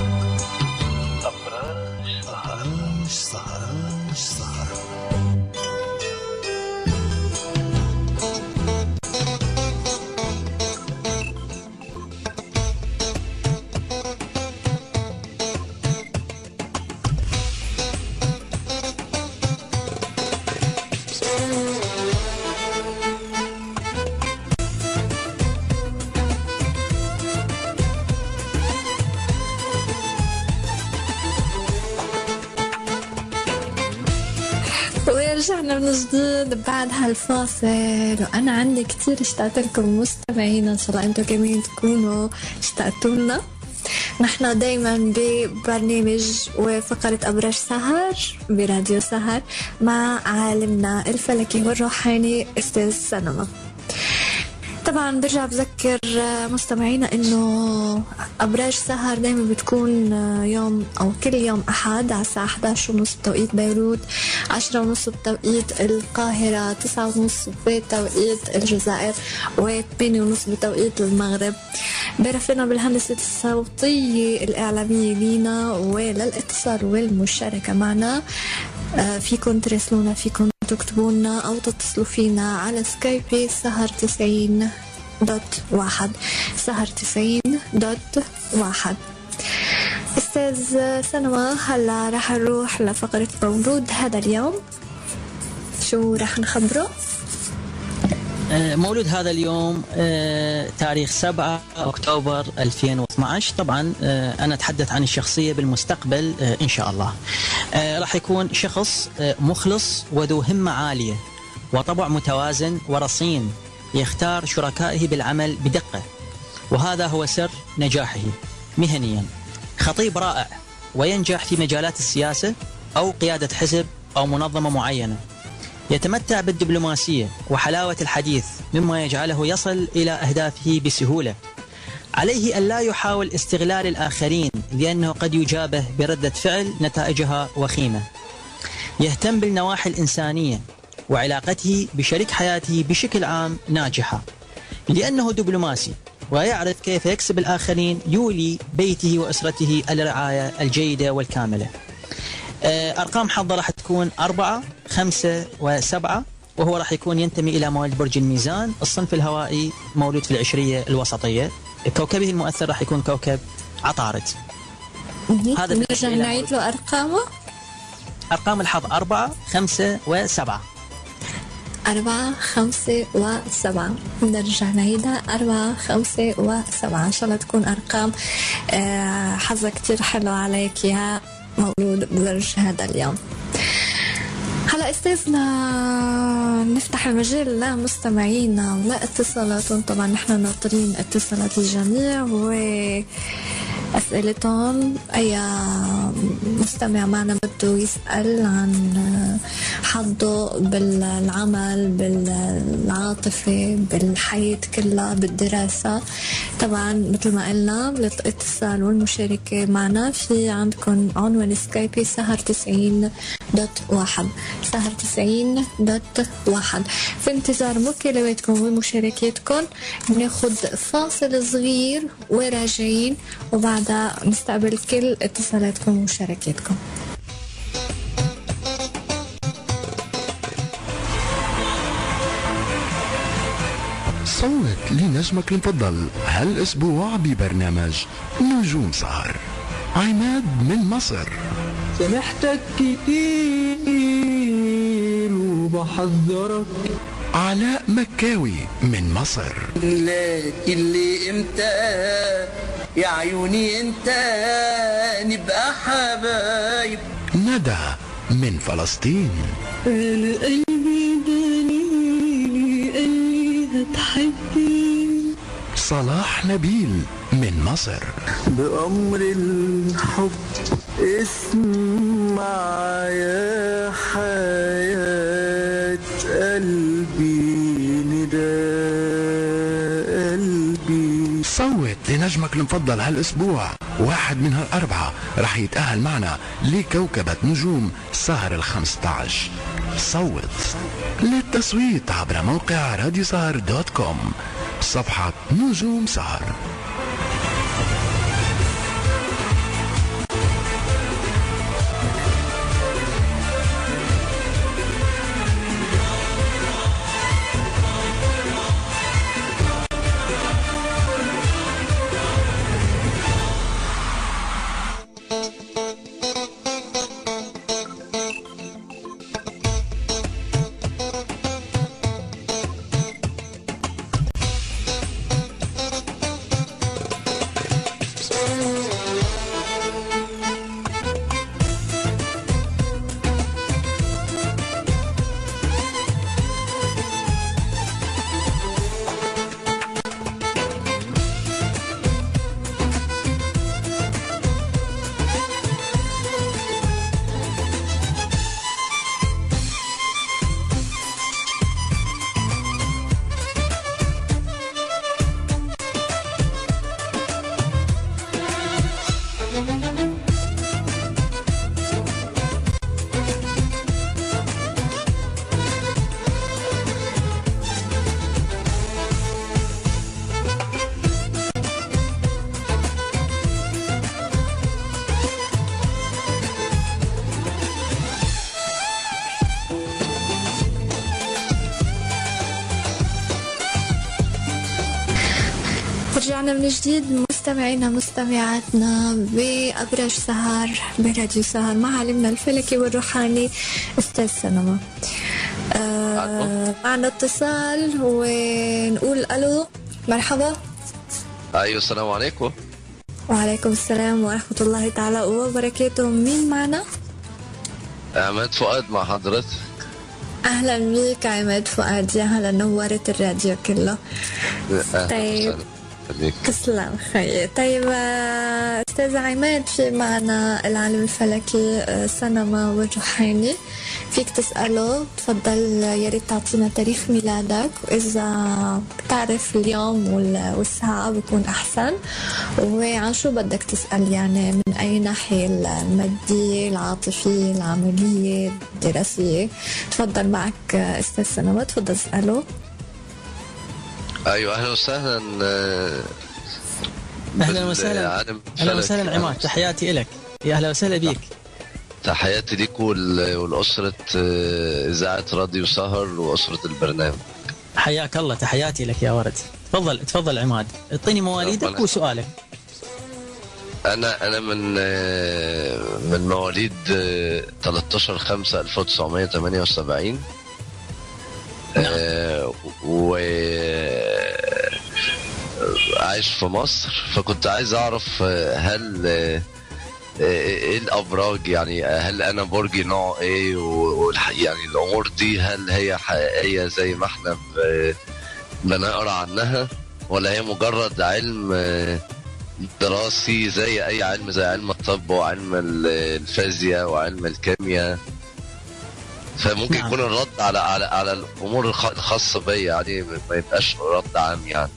أبراج سهر. أبراج سهر. أبراج سهر. رجعنا من جديد بعد هالفاصل، وأنا عندي كتير اشتقت لكم مستمعين، إن شاء الله أنتم كمان تكونوا اشتقتوا لنا. نحن دايما ببرنامج وفقرة أبراج سهر براديو سهر مع عالمنا الفلكي والروحاني أستاذ سينما. طبعا برجع بذكر مستمعينا انه ابراج سهر دايما بتكون يوم او كل يوم احد على الساعه إحدى عشر وثلاثين بتوقيت بيروت، عشرة وثلاثين بتوقيت القاهره، تسعة وثلاثين بتوقيت الجزائر، وثمانية وثلاثين بتوقيت المغرب. بيرف لنا بالهندسه الصوتيه الاعلاميه لينا، وللاتصال والمشاركه معنا فيكم تراسلونا، فيكم تكتبوا لنا او تتصلوا فينا على سكايب سهر تسعين دوت واحد، سهر تسعين دوت واحد. استاذ سينما، هلا رح نروح لفقرة مولود هذا اليوم. شو رح نخبره؟ مولود هذا اليوم تاريخ سبعة أكتوبر ألفين واثني عشر. طبعا أنا أتحدث عن الشخصية بالمستقبل إن شاء الله. راح يكون شخص مخلص وذو همة عالية وطبع متوازن ورصين، يختار شركائه بالعمل بدقة، وهذا هو سر نجاحه مهنيا. خطيب رائع وينجح في مجالات السياسة أو قيادة حزب أو منظمة معينة. يتمتع بالدبلوماسية وحلاوة الحديث مما يجعله يصل إلى أهدافه بسهولة. عليه أن لا يحاول استغلال الآخرين لأنه قد يجابه بردة فعل نتائجها وخيمة. يهتم بالنواحي الإنسانية وعلاقته بشريك حياته بشكل عام ناجحة. لأنه دبلوماسي ويعرف كيف يكسب الآخرين، يولي بيته وأسرته الرعاية الجيدة والكاملة. أرقام حظه راح تكون أربعة خمسة وسبعة، وهو راح يكون ينتمي إلى مواليد برج الميزان، الصنف الهوائي، مولود في العشرية الوسطية. كوكبه المؤثر راح يكون كوكب عطارد. هذا نرجع نعيد له أرقامه. أرقام الحظ أربعة خمسة وسبعة. أربعة خمسة وسبعة، نرجع نعيدها. أربعة خمسة وسبعة، إن شاء الله تكون أرقام حظها كتير حلو عليك يا مولود برج هذا اليوم. هلا استاذنا نفتح المجال لمستمعينا ولا اتصالاتهم. طبعا نحن ناطرين اتصالات الجميع وأسئلتهم. أي مستمع معنا بده يسأل عن حظه بالعمل، بالعاطفة، بالحياة كلها، بالدراسة، طبعا مثل ما قلنا بالاتصال والمشاركة معنا في عندكم عنوان سكايبي سهر تسعين دوت واحد، سهر تسعين دوت واحد. في انتظار مكالماتكم ومشاركاتكم. بناخد فاصل صغير وراجعين، وبعدها نستقبل كل اتصالاتكم ومشاركاتكم. صوت لنجمك المفضل هالأسبوع ببرنامج نجوم سهر. عماد من مصر. سامحتك كتير وبحذرك. علاء مكاوي من مصر. لكن ليه امتى يا عيوني انت نبقى حبايب. ندى من فلسطين. انا قلبي دليلي قال لي هتحبي. صلاح نبيل من مصر. بأمر الحب اسمع يا حياة قلبي نداء قلبي. صوت لنجمك المفضل هالأسبوع. واحد من هالأربعة رح يتأهل معنا لكوكبة نجوم سهر الخمسة عشر. صوت للتصويت عبر موقع راديو سهر دوت كوم، صفحة نجوم سهر. رجعنا من جديد مستمعينا مستمعاتنا بأبرج سهر براديو سهر مع علمنا الفلكي والروحاني أستاذ سنما. آه معنا اتصال ونقول ألو. مرحبا. أيوة السلام عليكم. وعليكم السلام ورحمة الله تعالى وبركاته. مين معنا؟ عماد فؤاد مع حضرتك. أهلا بيك عماد فؤاد، يا هلا نورت الراديو كله. طيب تسلم خير. طيب أستاذ عماد، في معنا العالم الفلكي سنما والروحاني، فيك تسأله. تفضل يا ريت تعطينا تاريخ ميلادك، وإذا بتعرف اليوم والساعة بيكون أحسن، وعن شو بدك تسأل، يعني من أي ناحية، المادية، العاطفية، العملية، الدراسية. تفضل معك أستاذ سنما، تفضل اسأله. ايوه اهلا وسهلا. اهلا وسهلا. اهلا وسهلا عماد، تحياتي لك، يا اهلا وسهلا بيك. تحياتي ليك وال- والأسرة آه، إذاعة راديو سهر وأسرة البرنامج. حياك الله، تحياتي لك يا ورد. تفضل تفضل عماد، اعطيني مواليدك ربنا- وسؤالك. أنا أنا من آه، من مواليد آه، ثلاثة عشر خمسة ألف وتسعمية وتمانية وسبعين. آه، و آه، عايش في مصر، فكنت عايز أعرف آه، هل آه، ايه الابراج، يعني هل انا برجي نوع ايه، و- والح- يعني الامور دي هل هي حقيقيه زي ما احنا ب- بنقرا عنها، ولا هي مجرد علم آه، دراسي زي اي علم، زي علم الطب وعلم ال- الفيزياء وعلم الكيمياء؟ فممكن نعم. يكون الرد على على على الامور الخ- الخاصه بيا، يعني ما يبقاش رد عام يعني.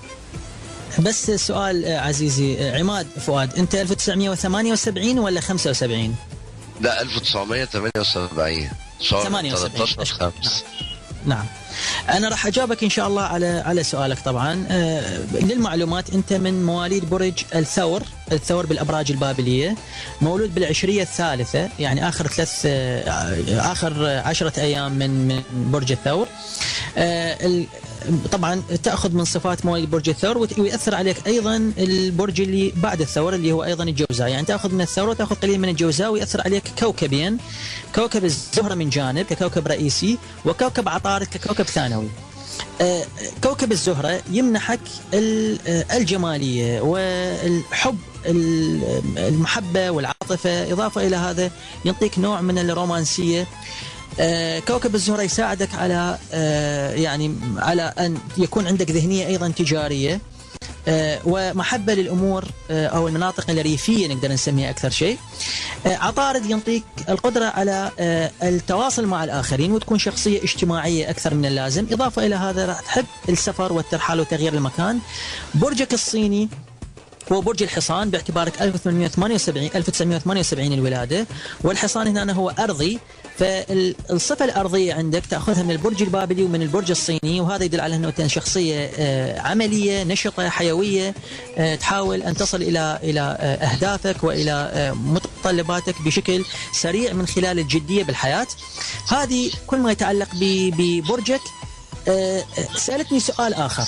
بس سؤال آه، عزيزي آه، عماد فؤاد، انت ألف وتسعمية وثمانية وسبعين ولا خمسة وسبعين؟ لا ألف وتسعمية وتمانية وسبعين شهر ثمانية وسبعين. ثلاثة عشر خمسة. نعم. أنا راح أجاوبك إن شاء الله على على سؤالك طبعا. آه، للمعلومات أنت من مواليد برج الثور، الثور بالأبراج البابلية، مولود بالعشرية الثالثة، يعني آخر ثلاث آه، آخر عشرة أيام من من برج الثور. آه، ال- طبعا تأخذ من صفات مواليد برج الثور، وت- ويأثر عليك أيضا البرج اللي بعد الثور اللي هو أيضا الجوزاء، يعني تأخذ من الثور وتأخذ قليل من الجوزاء، ويأثر عليك كوكبين، كوكب الزهرة من جانب ككوكب رئيسي، وكوكب عطارد ككوكب ثانوي. آه، كوكب الزهرة يمنحك ال- آه، الجمالية والحب، ال- المحبة والعاطفة، إضافة إلى هذا يعطيك نوع من الرومانسية. آه، كوكب الزهرة يساعدك على آه، يعني على أن يكون عندك ذهنية أيضا تجارية، آه، ومحبة للأمور آه، أو المناطق الريفية نقدر نسميها أكثر شيء. آه، عطارد يعطيك القدرة على آه، التواصل مع الآخرين، وتكون شخصية اجتماعية أكثر من اللازم. إضافة إلى هذا راح تحب السفر والترحال وتغيير المكان. برجك الصيني هو برج الحصان، باعتبارك ألف وثمانمية وثمانية وسبعين ألف وتسعمية وثمانية وسبعين الولادة، والحصان هنا هو أرضي، فالصفة الأرضية عندك تأخذها من البرج البابلي ومن البرج الصيني، وهذا يدل على أنه أنت شخصية آه، عملية نشطة حيوية، آه، تحاول أن تصل إلى إلى آه، أهدافك وإلى آه، متطلباتك بشكل سريع من خلال الجدية بالحياة. هذه كل ما يتعلق ب- ببرجك. آه، سألتني سؤال آخر،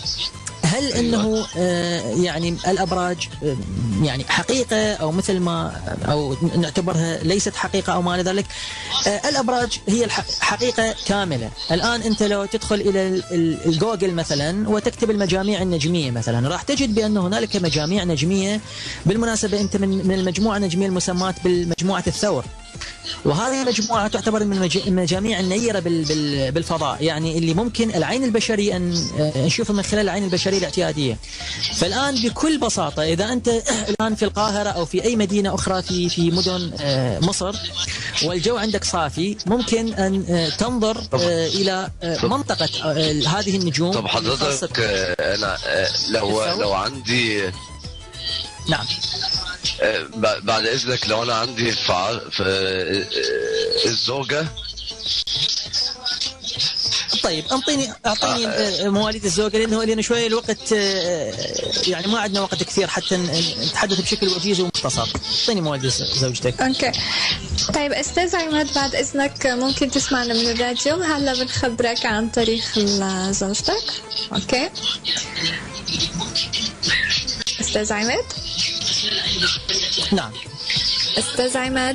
هل انه آه، يعني الابراج آه، يعني حقيقه او مثل ما او نعتبرها ليست حقيقه او ما الى ذلك؟ آه، الابراج هي الح- حقيقه كامله. الان انت لو تدخل الى ال- ال- الجوجل مثلا وتكتب المجاميع النجميه مثلا، راح تجد بان هنالك مجاميع نجميه. بالمناسبه انت من من المجموعه النجميه المسماه بالمجموعه الثور، وهذه المجموعة تعتبر من المج- المجاميع النيرة بال- بال- بالفضاء، يعني اللي ممكن العين البشرية أن آه، نشوفها من خلال العين البشرية الاعتيادية. فالآن بكل بساطة إذا أنت الآن في القاهرة أو في أي مدينة أخرى في في مدن آه، مصر، والجو عندك صافي، ممكن أن آه، تنظر آه، إلى آه، منطقة آه، هذه النجوم. طب حضرتك الخاصة- آه، انا آه، لو الثور؟ لو عندي نعم. آه، ب- بعد اذنك، لو انا عندي في ع- في آه، الزوجه. طيب انطيني اعطيني آه، مواليد الزوجه، لانه لانه شويه الوقت آه، يعني ما عندنا وقت كثير حتى ن- نتحدث بشكل وجيز ومختصر. اعطيني مواليد زوجتك. اوكي. طيب استاذ عماد، بعد اذنك ممكن تسمعنا من الراديو، هلا بنخبرك عن تاريخ ال- زوجتك. اوكي استاذ عماد. نعم. استاذ عماد.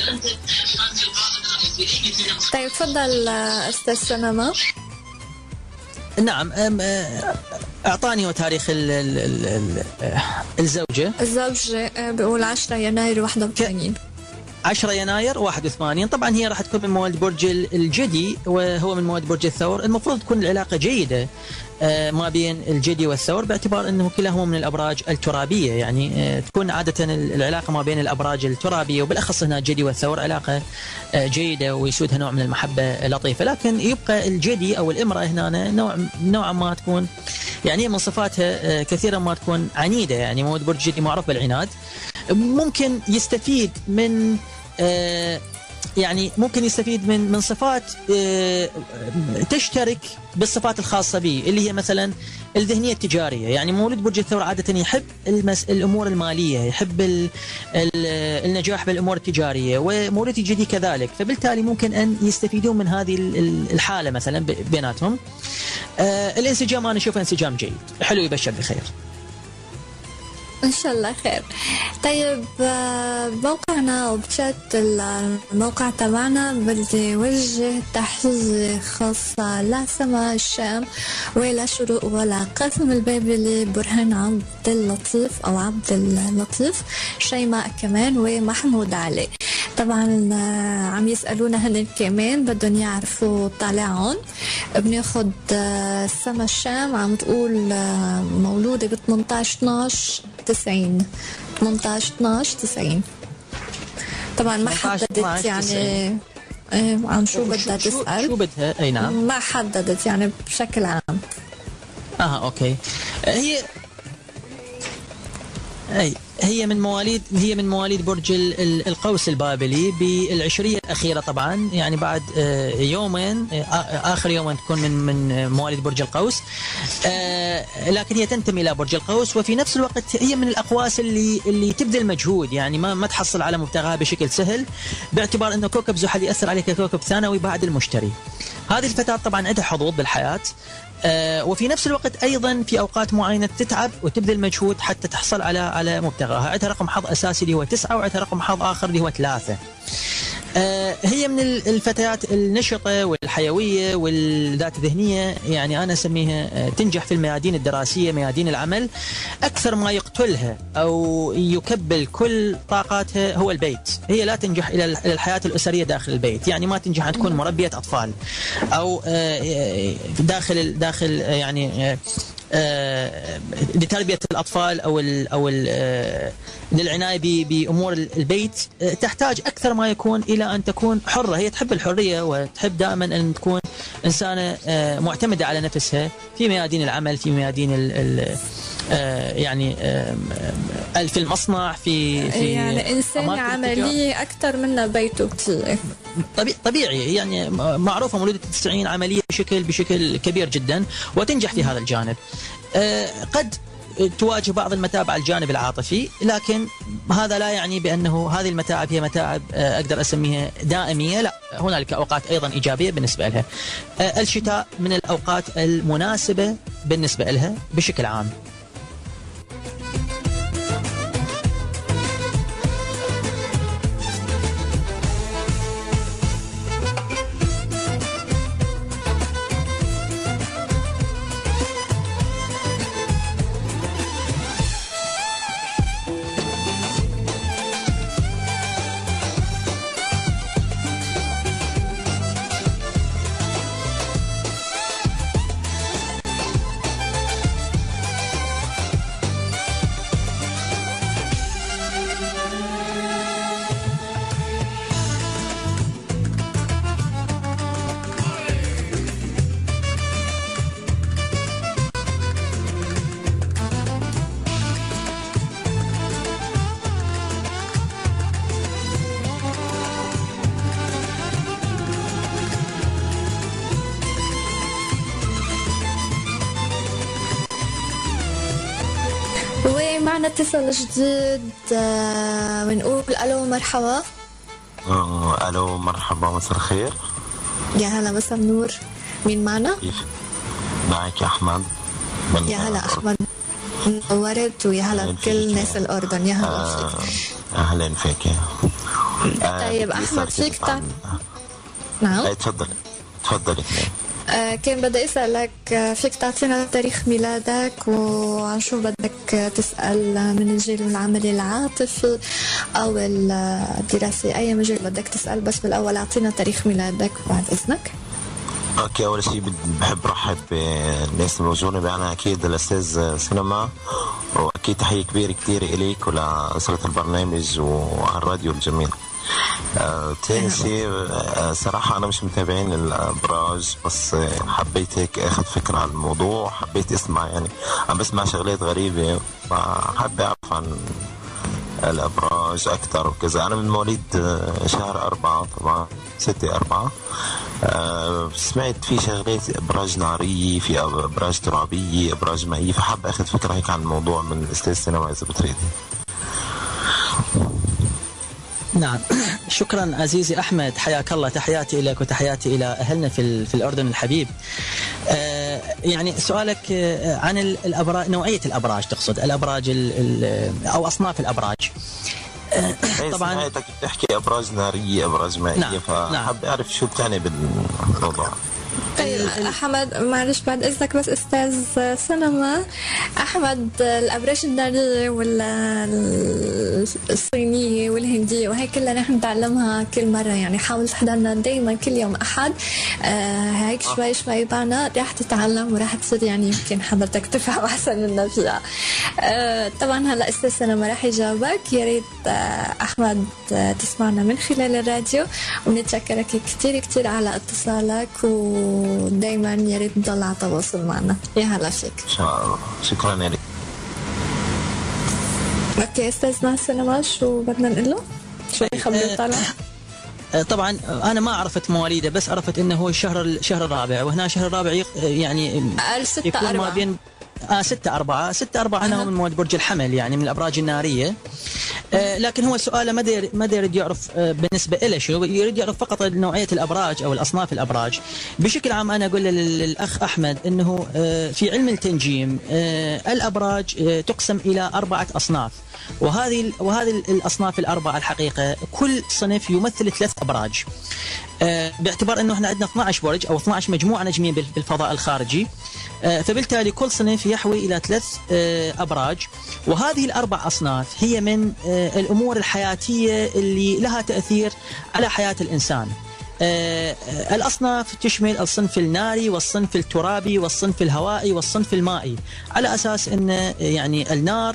طيب تفضل استاذ سلامة. نعم. أم- آه، اعطاني هو تاريخ ال ال ال ال آه، الزوجه. الزوجة آه، بقول عشرة يناير واحد وثمانين. عشرة يناير واحد وثمانين. طبعا هي راح تكون من مواليد برج ال- الجدي، وهو من مواليد برج الثور. المفروض تكون العلاقه جيده آه، ما بين الجدي والثور، باعتبار انه كلاهما من الابراج الترابيه، يعني آه، تكون عاده ال- العلاقه ما بين الابراج الترابيه وبالاخص هنا الجدي والثور علاقه آه، جيده ويسودها نوع من المحبه لطيفه. لكن يبقى الجدي او الامراه هنا نوع نوعا ما تكون يعني من صفاتها آه، كثيرا ما تكون عنيده، يعني مواليد برج الجدي معروف بالعناد. ممكن يستفيد من آه، يعني ممكن يستفيد من من صفات تشترك بالصفات الخاصة به، اللي هي مثلا الذهنية التجارية. يعني مولود برج الثور عادة يحب المس... الأمور المالية، يحب ال... ال... النجاح بالأمور التجارية، ومولود الجدي كذلك، فبالتالي ممكن أن يستفيدون من هذه الحالة مثلا بيناتهم. آه الانسجام أنا أشوفه انسجام جيد حلو، يبشر بخير إن شاء الله خير. طيب موقعنا وبشات الموقع تبعنا بدي وجه تحية خاصة لسما الشام ولا شروق ولا قاسم البابلي، برهان عبد اللطيف أو عبد اللطيف، شيماء كمان، ومحمود علي. طبعا عم يسألونا هن كمان بدهم يعرفوا طالعهم. بناخد سما الشام عم تقول مولودة ب ثمانية عشر اثناشر تسعين، ثمانية عشر اثناشر تسعين. طبعا ما حددت يعني عن شو بدها تسأل، شو بدها. اي نعم، ما حددت يعني بشكل عام. اه اوكي. هي اي هي من مواليد هي من مواليد برج القوس البابلي بالعشرية الأخيرة طبعا، يعني بعد يومين آخر يومين تكون من من مواليد برج القوس، لكن هي تنتمي إلى برج القوس، وفي نفس الوقت هي من الأقواس اللي اللي تبذل مجهود، يعني ما ما تحصل على مبتغاها بشكل سهل، باعتبار أنه كوكب زحل يأثر عليك ككوكب ثانوي بعد المشتري. هذه الفتاة طبعا عندها حظوظ بالحياة، آه وفي نفس الوقت ايضا في اوقات معينه تتعب وتبذل مجهود حتى تحصل على على مبتغاها. عندها رقم حظ اساسي اللي هو تسعة، وعندها رقم حظ اخر اللي هو ثلاثة. آه هي من الفتيات النشطه والحيويه والذات ذهنيه، يعني انا اسميها تنجح في الميادين الدراسيه، ميادين العمل. اكثر ما يقتلها او يكبل كل طاقاتها هو البيت. هي لا تنجح الى الحياه الاسريه داخل البيت، يعني ما تنجح ان تكون مربيه اطفال او آه داخل داخل يعني آه لتربية الأطفال أو ال أو ال آه للعناية بأمور البيت. آه تحتاج أكثر ما يكون إلى أن تكون حرة. هي تحب الحرية وتحب دائما أن تكون إنسانة آه معتمدة على نفسها في ميادين العمل، في ميادين ال ال آه يعني آه في المصنع، في في يعني إنسانة عملية أكثر من بيته كثير. طبيعي، يعني معروفة مولودة التسعين عملية بشكل بشكل كبير جدا وتنجح في هذا الجانب. أه قد تواجه بعض المتاعب على الجانب العاطفي، لكن هذا لا يعني بأنه هذه المتاعب هي متاعب أه أقدر أسميها دائمية، لا، هنالك أوقات أيضا إيجابية بالنسبة لها. أه الشتاء من الأوقات المناسبة بالنسبة لها بشكل عام. معنا اتصال جديد ونقول الو مرحبا. الو مرحبا، مساء الخير. يا هلا، مساء النور. مين معنا؟ معك احمد. يا هلا احمد، نورت، ويا هلا بكل ناس الاردن. يا هلا فيك. اهلا فيك. طيب احمد، فيك تعرف؟ نعم تفضلي تفضلي. آه كان بدي أسألك، فيك تعطينا تاريخ ميلادك وعن شو بدك تسأل من الجيل العملي العاطفي أو الدراسي، أي مجال بدك تسأل، بس بالأول أعطينا تاريخ ميلادك بعد إذنك. اوكي، اول شيء بحب ارحب بالناس الموجودين معنا، اكيد الاستاذ سينما، واكيد تحيه كبيره كثير اليك ولاسره البرنامج وعلى الراديو الجميل. ثاني آه شيء آه صراحة أنا مش متابعين الأبراج، بس آه حبيت هيك أخذ فكرة عن الموضوع، حبيت أسمع، يعني عم بسمع شغلات غريبة، فحب أعرف عن الأبراج أكثر وكذا. أنا من مواليد شهر أربعة طبعا ستة أربعة. أه سمعت في شغلات أبراج نارية، في أبراج ترابية، أبراج مائية، فحاب أخذ فكرة هيك عن الموضوع من أستاذ سينما إذا بتريدي. نعم شكرا عزيزي أحمد، حياك الله، تحياتي لك وتحياتي إلى أهلنا في في الأردن الحبيب. آه يعني سؤالك آه عن الأبراج، نوعية الأبراج تقصد الأبراج ال ال أو أصناف الأبراج. آه طبعا سمعتك بتحكي أبراج نارية أبراج مائية، نعم فحاب أعرف شو بتعني بالموضوع. طيب أحمد معلش بعد إذنك بس أستاذ سينما، أحمد الأبراج النارية ولا الصينية والهندية وهي كلها نحن نتعلمها كل مرة، يعني حاول تحضرنا دايما كل يوم أحد آه هيك شوي شوي بعنا راح تتعلم وراح تصير يعني يمكن حضرتك تفهم أحسن منا فيها. آه طبعا هلا أستاذ سينما راح يجاوبك. يا ريت آه أحمد آه تسمعنا من خلال الراديو، ونتشكرك كثير كثير على اتصالك، و ودايما يا ريت نضل على تواصل معنا. يا هلا فيك. ان شاء الله، شكرا لك. اوكي استاذنا سينما شو بدنا نقول له؟ شو يخبر طالع؟ طبعا انا ما عرفت مواليده، بس عرفت انه هو الشهر الشهر الرابع، وهنا الشهر الرابع يعني ستة أربعة ما بين آه ستة أربعة ستة أربعة أنا من مواد برج الحمل، يعني من الأبراج النارية. آه لكن هو سؤاله ما دير ما يريد يعرف آه بالنسبة إله شو، يريد يعرف فقط نوعية الأبراج أو الأصناف الأبراج. بشكل عام أنا أقول للأخ أحمد أنه آه في علم التنجيم آه الأبراج آه تقسم إلى أربعة أصناف، وهذه وهذه الأصناف الأربعة الحقيقة كل صنف يمثل ثلاث أبراج. آه باعتبار أنه احنا عندنا اثني عشر برج أو اثني عشر مجموعة نجمية بالفضاء الخارجي، آه فبالتالي كل صنف يحوي إلى ثلاث آه أبراج، وهذه الأربع أصناف هي من آه الأمور الحياتية اللي لها تأثير على حياة الإنسان. آه الأصناف تشمل الصنف الناري والصنف الترابي والصنف الهوائي والصنف المائي، على أساس أن يعني النار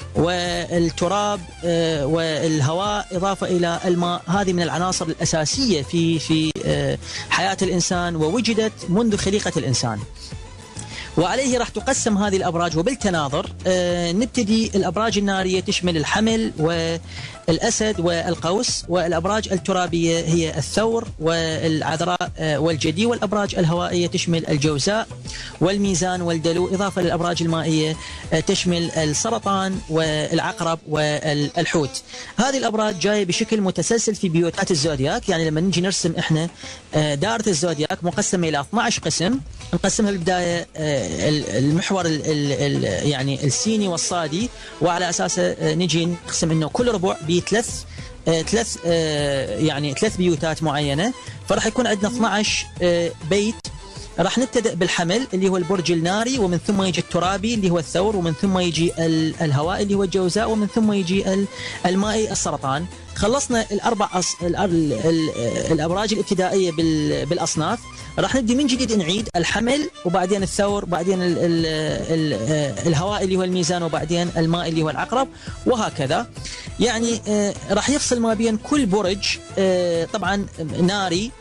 والتراب والهواء إضافة إلى الماء هذه من العناصر الأساسية في في حياة الإنسان، ووجدت منذ خليقة الإنسان، وعليه راح تقسم هذه الأبراج. وبالتناظر نبتدي الأبراج النارية تشمل الحمل والأسد والقوس، والأبراج الترابية هي الثور والعذراء والجدي، والأبراج الهوائية تشمل الجوزاء والميزان والدلو، إضافة للأبراج المائية تشمل السرطان والعقرب والحوت. هذه الأبراج جاية بشكل متسلسل في بيوتات الزودياك، يعني لما نجي نرسم إحنا دائرة الزودياك مقسمة إلى اثني عشر قسم، نقسمها بالبداية المحور ال ال ال يعني السيني والصادي، وعلى أساسه نجي نقسم إنه كل ربع بثلاث ثلاث يعني ثلاث بيوتات معينة، فراح يكون عندنا اثني عشر بيت. راح نبتدأ بالحمل اللي هو البرج الناري، ومن ثم يجي الترابي اللي هو الثور، ومن ثم يجي الهوائي اللي هو الجوزاء، ومن ثم يجي المائي السرطان. خلصنا الأربع أص... ال... ال... ال... الأبراج الابتدائية بال... بالأصناف. راح نبدي من جديد نعيد الحمل، وبعدين الثور، بعدين ال... ال... ال... الهوائي اللي هو الميزان، وبعدين المائي اللي هو العقرب، وهكذا. يعني آه راح يفصل ما بين كل برج آه طبعا ناري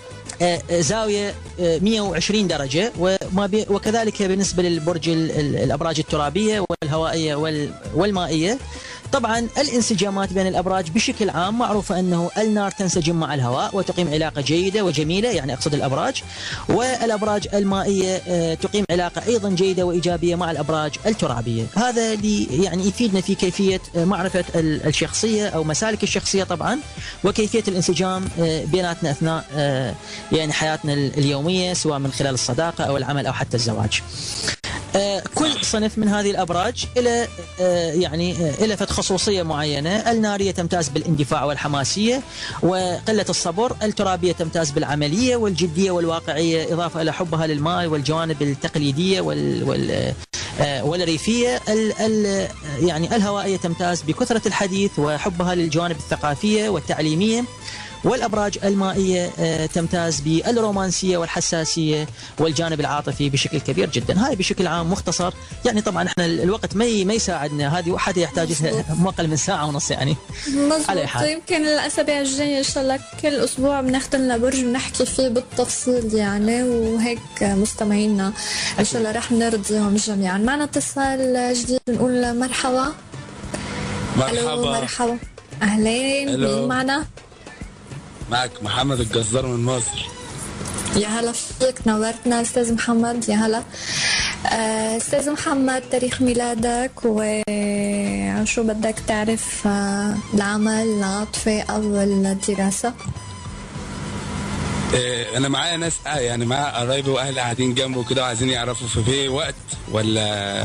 زاوية مئة وعشرين درجة، وما بي وكذلك بالنسبة للبرج الأبراج الترابية والهوائية والمائية. طبعا الانسجامات بين الأبراج بشكل عام معروفة أنه النار تنسجم مع الهواء وتقيم علاقة جيدة وجميلة، يعني أقصد الأبراج، والأبراج المائية تقيم علاقة أيضا جيدة وإيجابية مع الأبراج الترابية. هذا اللي يعني يفيدنا في كيفية معرفة الشخصية أو مسالك الشخصية طبعا، وكيفية الانسجام بيناتنا أثناء يعني حياتنا اليومية، سواء من خلال الصداقة أو العمل أو حتى الزواج. آه كل صنف من هذه الأبراج إلى آه يعني آه إلى خصوصية معينة. النارية تمتاز بالاندفاع والحماسية وقلة الصبر، الترابية تمتاز بالعملية والجدية والواقعية، إضافة إلى حبها للماء والجوانب التقليدية وال, وال آه والريفية. ال ال يعني الهوائية تمتاز بكثرة الحديث وحبها للجوانب الثقافية والتعليمية، والأبراج المائية تمتاز بالرومانسية والحساسية والجانب العاطفي بشكل كبير جدا. هاي بشكل عام مختصر، يعني طبعا احنا الوقت ما ما يساعدنا، هذه واحد يحتاج ما أقل من ساعة ونص يعني. مظبوط. يمكن الأسابيع الجاية إن شاء الله كل أسبوع بناخذ لنا برج ونحكي فيه بالتفصيل يعني، وهيك مستمعينا إن شاء الله رح نرضيهم جميعا. معنا اتصال جديد، نقول مرحبا. مرحبا. ألو مرحبا. أهلين، مين معنا؟ معك محمد الجزار من مصر. يا هلا فيك، نورتنا أستاذ محمد. يا هلا. آه، أستاذ محمد، تاريخ ميلادك وشو بدك تعرف؟ آه، العمل، العاطفة أو الدراسة؟ إيه، انا معايا ناس آه يعني معايا قرايبي واهلي قاعدين جنبه كده وعايزين يعرفوا في في وقت ولا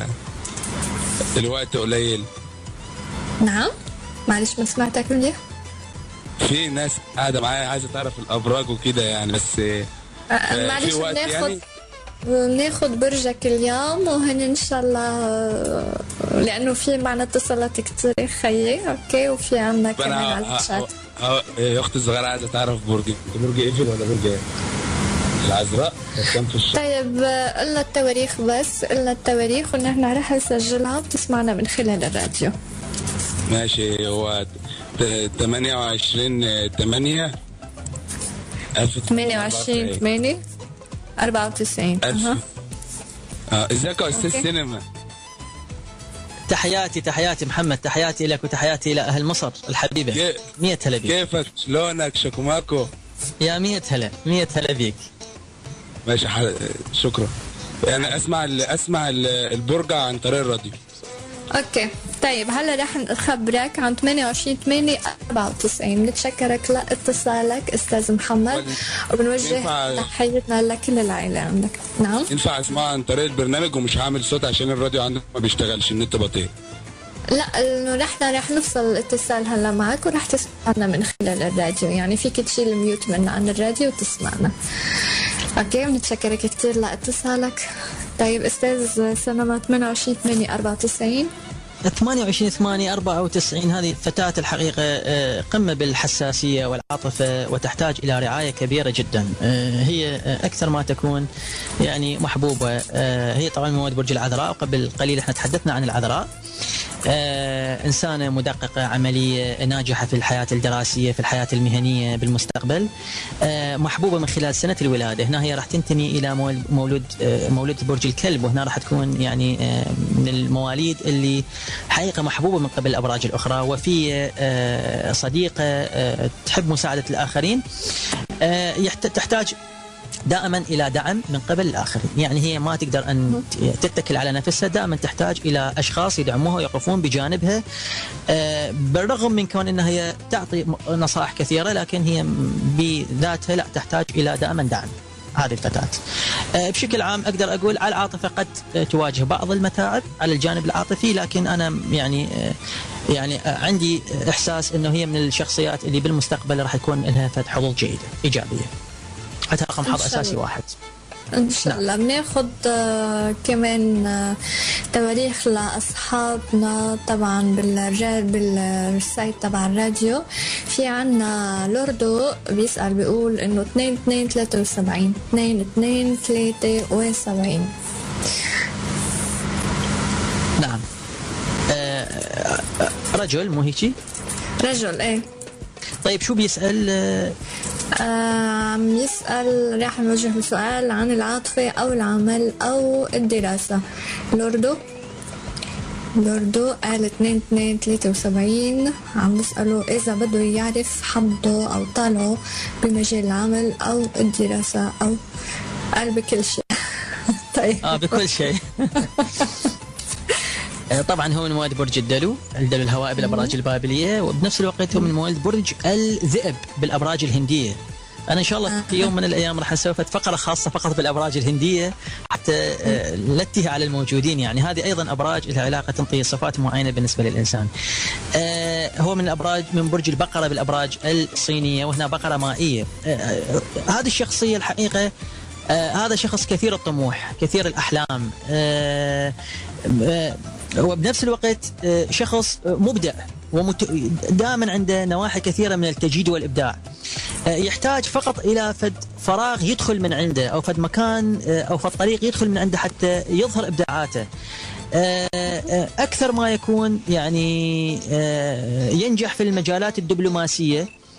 الوقت قليل. نعم، معلش ما سمعتك منيح. في ناس قاعده معايا عايزه تعرف الابراج وكده يعني، بس آه، آه، معلش في وقت بناخد يعني. بناخد برجك اليوم وهن ان شاء الله، آه، لانه في معنا اتصالات كتير خيي. اوكي، وفي عنا كمان على الشات. اه يا اختي الصغيره عايزه تعرف برج، برج ايفل ولا برج ايه؟ العذراء كم في الشهر؟ طيب، آه، قلنا التواريخ، بس قلنا التواريخ ونحن رح نسجلها وتسمعنا من خلال الراديو. ماشي. هو ثمانية وعشرين ثمانية ثمانية وعشرين ثمانية أربعة وتسعين. اها اه ازيك يا استاذ سينما؟ تحياتي تحياتي محمد، تحياتي لك وتحياتي إلى أهل مصر الحبيبة. مية هلا بيك. كيفك؟ شلونك؟ شكماكو؟ يا مية هلا، مية هلا بيك. ماشي حل... شكرا. يعني اسمع ال... اسمع ال... البرجة عن طريق الراديو. اوكي، طيب هلا رح نخبرك عن ثمانية وعشرين ثمانية أربعة وتسعين. بنتشكرك لاتصالك استاذ محمد، وبنوجه تحياتنا لكل العائله عندك. نعم، ينفع اسمعها عن طريق البرنامج ومش هعمل صوت عشان الراديو عندك ما بيشتغلش، النت بطيء. لا، انه نحن رح نفصل الاتصال هلا معك ورح تسمعنا من خلال الراديو، يعني فيك تشيل الميوت من عن الراديو وتسمعنا. اوكي، بنتشكرك كثير لاتصالك. طيب استاذ سينما، ثمانية وعشرين ثمانية أربعة وتسعين ثمانية وعشرين ثمانية أربعة وتسعين هذه فتاة الحقيقة قمة بالحساسية والعاطفة، وتحتاج إلى رعاية كبيرة جدا. هي أكثر ما تكون يعني محبوبة. هي طبعا من مواليد برج العذراء، وقبل قليل احنا تحدثنا عن العذراء. آه، إنسانة مدققة، عملية، ناجحة في الحياة الدراسية، في الحياة المهنية بالمستقبل. آه، محبوبة من خلال سنة الولادة. هنا هي راح تنتمي إلى مولود آه، مولود برج الكلب، وهنا راح تكون يعني آه، من المواليد اللي حقيقة محبوبة من قبل الأبراج الأخرى، وفي آه، صديقة آه، تحب مساعدة الآخرين. آه، تحتاج دائما إلى دعم من قبل الآخرين، يعني هي ما تقدر أن تتكل على نفسها، دائما تحتاج إلى أشخاص يدعموها ويقفون بجانبها. آه، بالرغم من كون أنها هي تعطي نصائح كثيرة، لكن هي بذاتها لا، تحتاج إلى دائما دعم هذه الفتاة. آه، بشكل عام أقدر أقول على العاطفة قد تواجه بعض المتاعب على الجانب العاطفي، لكن أنا يعني آه يعني آه عندي إحساس أنه هي من الشخصيات اللي بالمستقبل راح يكون لها فد حظوظ جيدة إيجابية. حتى رقم حظ أساسي واحد إن شاء الله. بناخد آه كمان آه تواريخ لأصحابنا طبعا بالرجال بالسايت تبع الراديو. في عنا لوردو بيسأل بيقول إنه اثنين اثنين ثلاثة وسبعين اثنين اثنين ثلاثة وسبعين. نعم. آه رجل مو هيك؟ رجل ايه. طيب شو بيسأل؟ عم آه يسأل، راح نوجه له سؤال عن العاطفة أو العمل أو الدراسة. لوردو لوردو قال اثنين اثنين ثلاثة وسبعين، عم نسأله إذا بده يعرف حظه أو طالعه بمجال العمل أو الدراسة، أو قال بكل شيء. طيب آه بكل شيء. طبعا هو من مواليد برج الدلو، الدلو الهوائي بالابراج البابليه، وبنفس الوقت هو من مواليد برج الذئب بالابراج الهنديه. انا ان شاء الله في يوم من الايام راح نسوي فقره خاصه فقط بالابراج الهنديه حتى نلتها على الموجودين، يعني هذه ايضا ابراج لها علاقه تنطي صفات معينه بالنسبه للانسان. هو من الابراج من برج البقره بالابراج الصينيه، وهنا بقره مائيه. هذه الشخصيه الحقيقه آه هذا شخص كثير الطموح، كثير الأحلام، آه آه وبنفس الوقت آه شخص مبدع ودائما عنده نواحي كثيرة من التجديد والإبداع. آه يحتاج فقط إلى فد فراغ يدخل من عنده، أو فد مكان آه أو فد طريق يدخل من عنده حتى يظهر إبداعاته. آه آه أكثر ما يكون يعني آه ينجح في المجالات الدبلوماسية،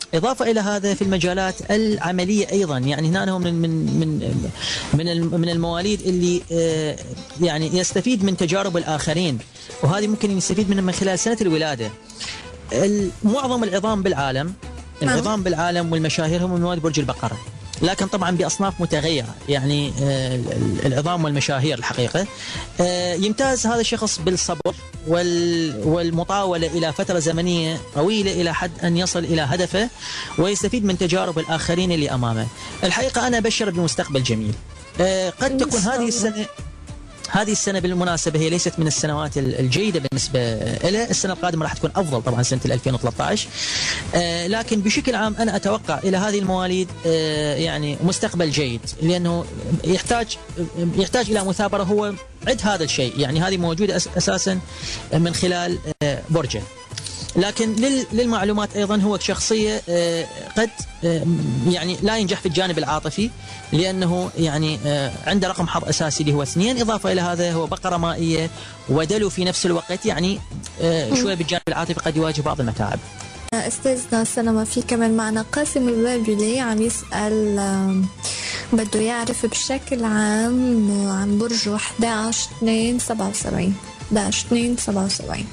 إضافة إلى هذا في المجالات العملية أيضا، يعني هنا هو من من من من من المواليد اللي يعني يستفيد من تجارب الآخرين، وهذه ممكن يستفيد منها من خلال سنة الولادة. معظم العظام بالعالم العظام بالعالم والمشاهير هم من مواليد برج البقرة، لكن طبعا بأصناف متغيرة، يعني العظام والمشاهير الحقيقة. يمتاز هذا الشخص بالصبر والمطاولة إلى فترة زمنية طويلة إلى حد أن يصل إلى هدفه، ويستفيد من تجارب الآخرين اللي أمامه. الحقيقة أنا أبشر بمستقبل جميل. قد تكون هذه السنة هذه السنة بالمناسبة هي ليست من السنوات الجيدة بالنسبة له، السنة القادمة راح تكون أفضل طبعا سنة ألفين وثلاثة عشر، آه لكن بشكل عام أنا أتوقع إلى هذه المواليد آه يعني مستقبل جيد، لأنه يحتاج يحتاج إلى مثابرة. هو عد هذا الشيء، يعني هذه موجودة أساسا من خلال آه برجه. لكن للمعلومات أيضا هو شخصية قد يعني لا ينجح في الجانب العاطفي، لأنه يعني عنده رقم حظ أساسي اللي هو اثنين. إضافة إلى هذا هو بقرة مائية ودلو في نفس الوقت، يعني شوية بالجانب العاطفي قد يواجه بعض المتاعب. أستاذنا سلمى، في كمان معنا قاسم البابلي عم يسأل، بده يعرف بشكل عام عن برج واحد عشر اثنين سبعة وسبعين واحد عشر اثنين سبعة وسبعين.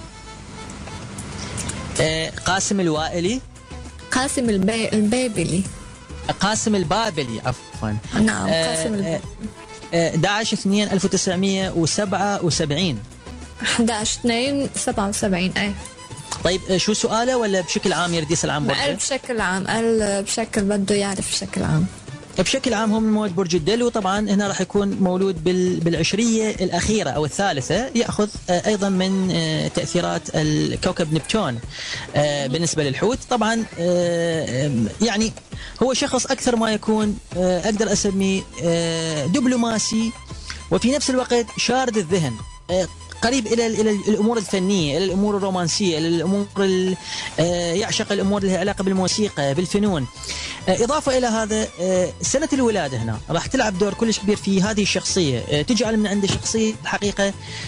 قاسم الوائلي قاسم البا... البابلي قاسم البابلي عفوا. نعم قاسم البابلي. أحد عشر اثنين ألف وتسعمئة وسبعة وسبعين أحد عشر اثنين سبعة وسبعين. أي طيب شو سؤاله، ولا بشكل عام يريد يسأل عن برجه؟ بشكل عام، قال بشكل بده يعرف بشكل عام. بشكل عام هم من مواليد برج الدلو. طبعا هنا راح يكون مولود بالعشرية الأخيرة أو الثالثة، يأخذ أيضا من تأثيرات الكوكب نبتون بالنسبة للحوت. طبعا يعني هو شخص أكثر ما يكون أقدر أسميه دبلوماسي، وفي نفس الوقت شارد الذهن، قريب الى الى الامور الفنيه، الى الامور الرومانسيه، الى الامور يعشق الامور اللي لها علاقه بالموسيقى بالفنون. اضافه الى هذا سنه الولاده هنا راح تلعب دور كلش كبير في هذه الشخصيه، تجعل من عنده شخصيه الحقيقه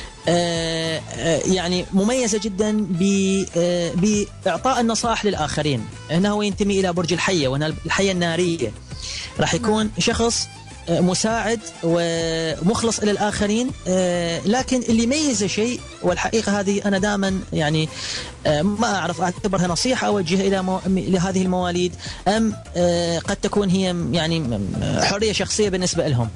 يعني مميزه جدا باعطاء النصائح للاخرين. هنا هو ينتمي الى برج الحيه، وهنا الحيه الناريه. راح يكون شخص مساعد ومخلص إلى الآخرين، لكن اللي يميزه شيء، والحقيقة هذه أنا دائما يعني ما أعرف أعتبرها نصيحة أوجهها إلى مو... لهذه المواليد، أم قد تكون هي يعني حرية شخصية بالنسبة لهم.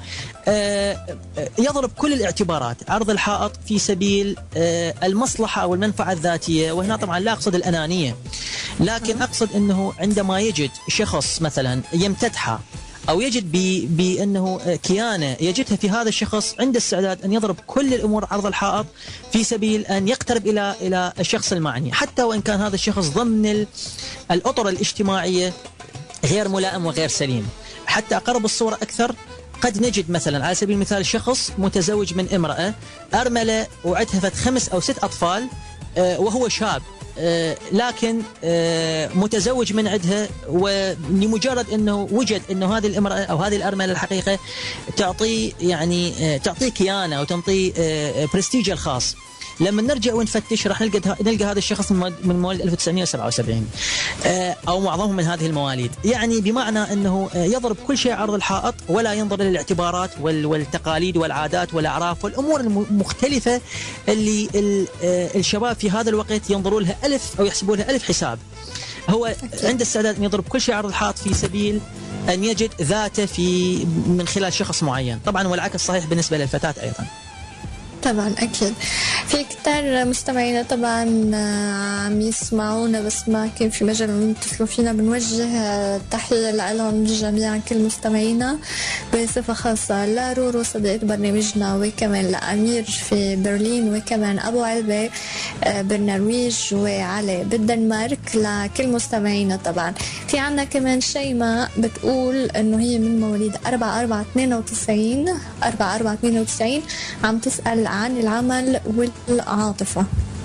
يضرب كل الاعتبارات عرض الحائط في سبيل المصلحة والمنفعة الذاتية، وهنا طبعا لا أقصد الأنانية، لكن أقصد أنه عندما يجد شخص مثلا يمتدحه أو يجد بأنه كيانة يجدها في هذا الشخص، عنده استعداد أن يضرب كل الأمور عرض الحائط في سبيل أن يقترب إلى إلى الشخص المعني، حتى وإن كان هذا الشخص ضمن الأطر الاجتماعية غير ملائم وغير سليم. حتى أقرب الصورة أكثر، قد نجد مثلا على سبيل المثال شخص متزوج من امرأة أرملة وعندها فت خمس أو ست أطفال وهو شاب، لكن متزوج من عندها، ولمجرد انه وجد انه هذه الامراه او هذه الارمله الحقيقه تعطي يعني تعطي كيانه او تعطي برستيج الخاص. لما نرجع ونفتش راح نلقى نلقى هذا الشخص من مواليد ألف وتسعمئة وسبعة وسبعين او معظمهم من هذه المواليد، يعني بمعنى انه يضرب كل شيء عرض الحائط ولا ينظر للاعتبارات والتقاليد والعادات والاعراف والامور المختلفه اللي الشباب في هذا الوقت ينظروا لها الف او يحسبوا لها الف حساب. هو عنده استعداد ان يضرب كل شيء عرض الحائط في سبيل ان يجد ذاته في من خلال شخص معين. طبعا والعكس صحيح بالنسبه للفتاه ايضا. طبعا أكيد في كتار مستمعينا طبعا عم يسمعونا، بس ما كان في مجال أن يتصلوا فينا. بنوجه تحية لهم جميعا كل مستمعينا، بصفة خاصة لرورو صديقة برنامجنا، وكمان لأمير في برلين، وكمان أبو علبة بالنرويج، وعلي بالدنمارك، لكل مستمعينا. طبعا في عنا كمان شيماء بتقول أنه هي من مواليد أربعة أربعة اثنين وتسعين أربعة أربعة اثنين وتسعين، عم تسأل عن العمل والعاطفة.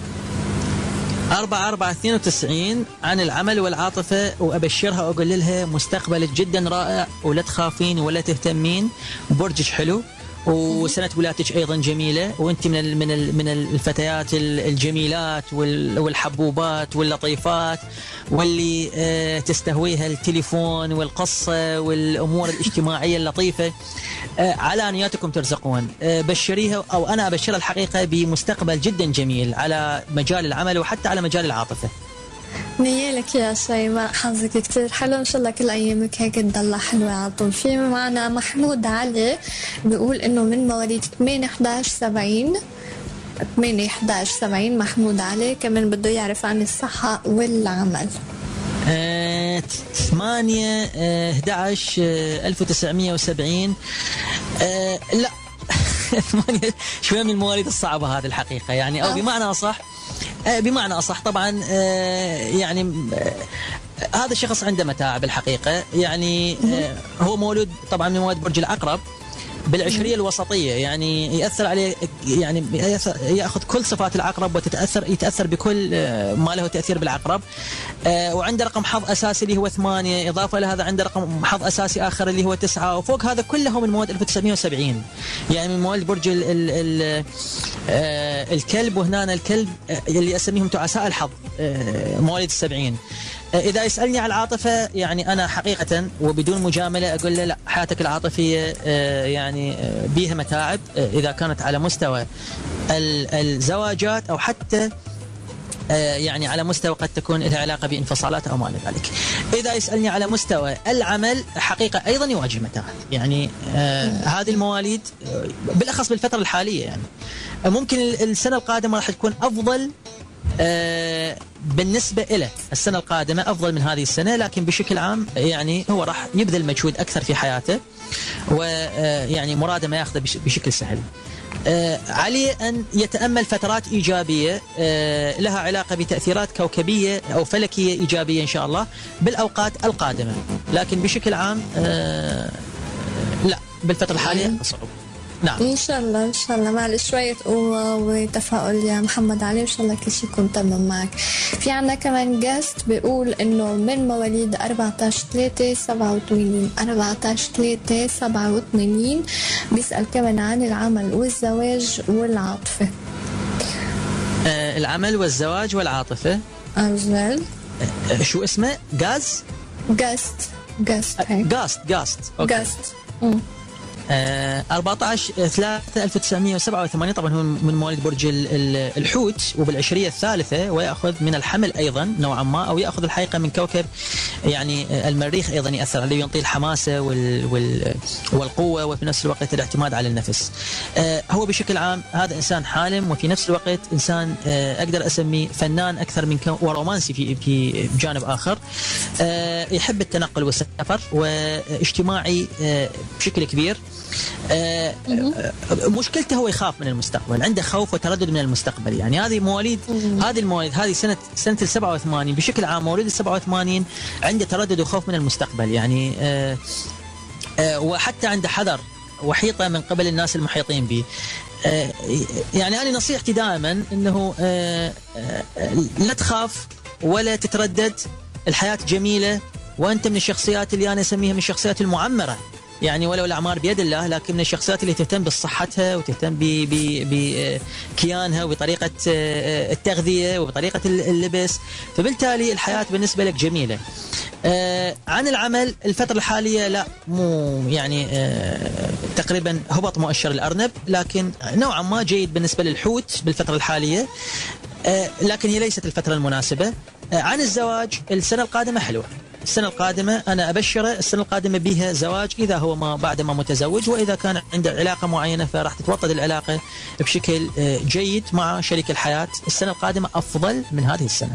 أربعة أربعة اثنين وتسعين عن العمل والعاطفة، وأبشرها وأقول لها مستقبلك جدا رائع، ولا تخافين ولا تهتمين، برجك حلو وسنة ولادتك أيضا جميلة، وأنت من ال من ال من الفتيات الجميلات والحبوبات واللطيفات واللي آه تستهويها التليفون والقصة والأمور الاجتماعية اللطيفة. آه على نياتكم ترزقون. آه بشريها، أو أنا أبشرها الحقيقة بمستقبل جدا جميل على مجال العمل وحتى على مجال العاطفة. نيالك يا شيماء، حظك كتير حلو، ان شاء الله كل ايامك هيك تضلها حلوه على طول. في معنا محمود علي بيقول انه من مواليد ثمانية إحدى عشر سبعين ثمانية إحدى عشر سبعين. محمود علي كمان بده يعرف عن الصحه والعمل. آه، ثمانية إحدى عشر ألف وتسعمية وسبعين. آه، لا ثمانية شوية من المواليد الصعبة هذه الحقيقة يعني، أو بمعنى أصح بمعنى أصح طبعا يعني هذا الشخص عنده متاعب الحقيقة يعني. هو مولود طبعا من مواليد برج العقرب بالعشرية الوسطية، يعني يأثر عليه يعني يأخذ كل صفات العقرب وتتأثر يتأثر بكل ما له تأثير بالعقرب. وعنده رقم حظ أساسي اللي هو ثمانية، إضافة لهذا عنده رقم حظ أساسي آخر اللي هو تسعة، وفوق هذا كله من مواليد ألف وتسعمية وسبعين، يعني من مواليد برج ال ال ال الكلب. وهنا الكلب اللي أسميهم تعساء الحظ مواليد السبعين. إذا يسألني على العاطفة يعني أنا حقيقة وبدون مجاملة أقول له لا، حياتك العاطفية يعني بيها متاعب، إذا كانت على مستوى الزواجات أو حتى يعني على مستوى قد تكون لها علاقة بانفصالات أو ما إلى ذلك. إذا يسألني على مستوى العمل حقيقة أيضا يواجه متاعب يعني. آه هذه المواليد بالأخص بالفترة الحالية يعني ممكن السنة القادمة راح تكون أفضل آه بالنسبة إلى السنة القادمة، أفضل من هذه السنة، لكن بشكل عام يعني هو راح يبذل مجهود أكثر في حياته، ويعني مراده ما ياخذه بشكل سهل. آه عليه أن يتأمل فترات إيجابية آه لها علاقة بتأثيرات كوكبية أو فلكية إيجابية إن شاء الله بالأوقات القادمة، لكن بشكل عام آه لا، بالفترة الحالية صعب. نعم ان شاء الله ان شاء الله مع شويه قوه وتفاؤل يا محمد علي، ان شاء الله كل شيء يكون تمام معك. في عنا كمان جاست بيقول انه من مواليد أربعة عشر ثلاثة سبعة وثمانين أربعة عشر ثلاثة سبعة وثمانين. بيسأل كمان عن العمل والزواج والعاطفه. آه العمل والزواج والعاطفه. أجل. آه شو اسمه؟ غاز جاست جاست جاست جاست جاست أربعة عشر ثلاثة ألف وتسعمية وسبعة وثمانين. طبعا هو من مواليد برج الحوت وبالعشرية الثالثة، ويأخذ من الحمل أيضا نوعا ما، أو يأخذ الحقيقة من كوكب يعني المريخ أيضا يأثر عليه، ينطي الحماسة وال وال والقوة وفي نفس الوقت الاعتماد على النفس. هو بشكل عام هذا إنسان حالم، وفي نفس الوقت إنسان أقدر أسميه فنان أكثر من ورومانسي في في جانب آخر. يحب التنقل والسفر، واجتماعي بشكل كبير. آه مشكلته هو يخاف من المستقبل، عنده خوف وتردد من المستقبل. يعني هذه مواليد هذه المواليد هذه سنة سنة ال سبعة وثمانين بشكل عام، مواليد ال سبعة وثمانين عنده تردد وخوف من المستقبل يعني. آه آه وحتى عنده حذر وحيطة من قبل الناس المحيطين به. آه يعني أنا نصيحتي دائما أنه آه آه لا تخاف ولا تتردد، الحياة جميلة، وأنت من الشخصيات اللي أنا أسميها من الشخصيات المعمرة يعني، ولو الأعمار بيد الله، لكن من الشخصيات اللي تهتم بصحتها وتهتم بكيانها وبطريقة التغذية وبطريقة اللبس، فبالتالي الحياة بالنسبة لك جميلة. آه عن العمل الفترة الحالية لا، مو يعني آه تقريبا هبط مؤشر الأرنب، لكن نوعا ما جيد بالنسبة للحوت بالفترة الحالية، آه لكن هي ليست الفترة المناسبة. آه عن الزواج السنة القادمة حلوة، السنة القادمة أنا أبشره السنة القادمة بها زواج، إذا هو ما بعد ما متزوج، وإذا كان عنده علاقة معينة فراح تتوطد العلاقة بشكل جيد مع شريك الحياة. السنة القادمة أفضل من هذه السنة.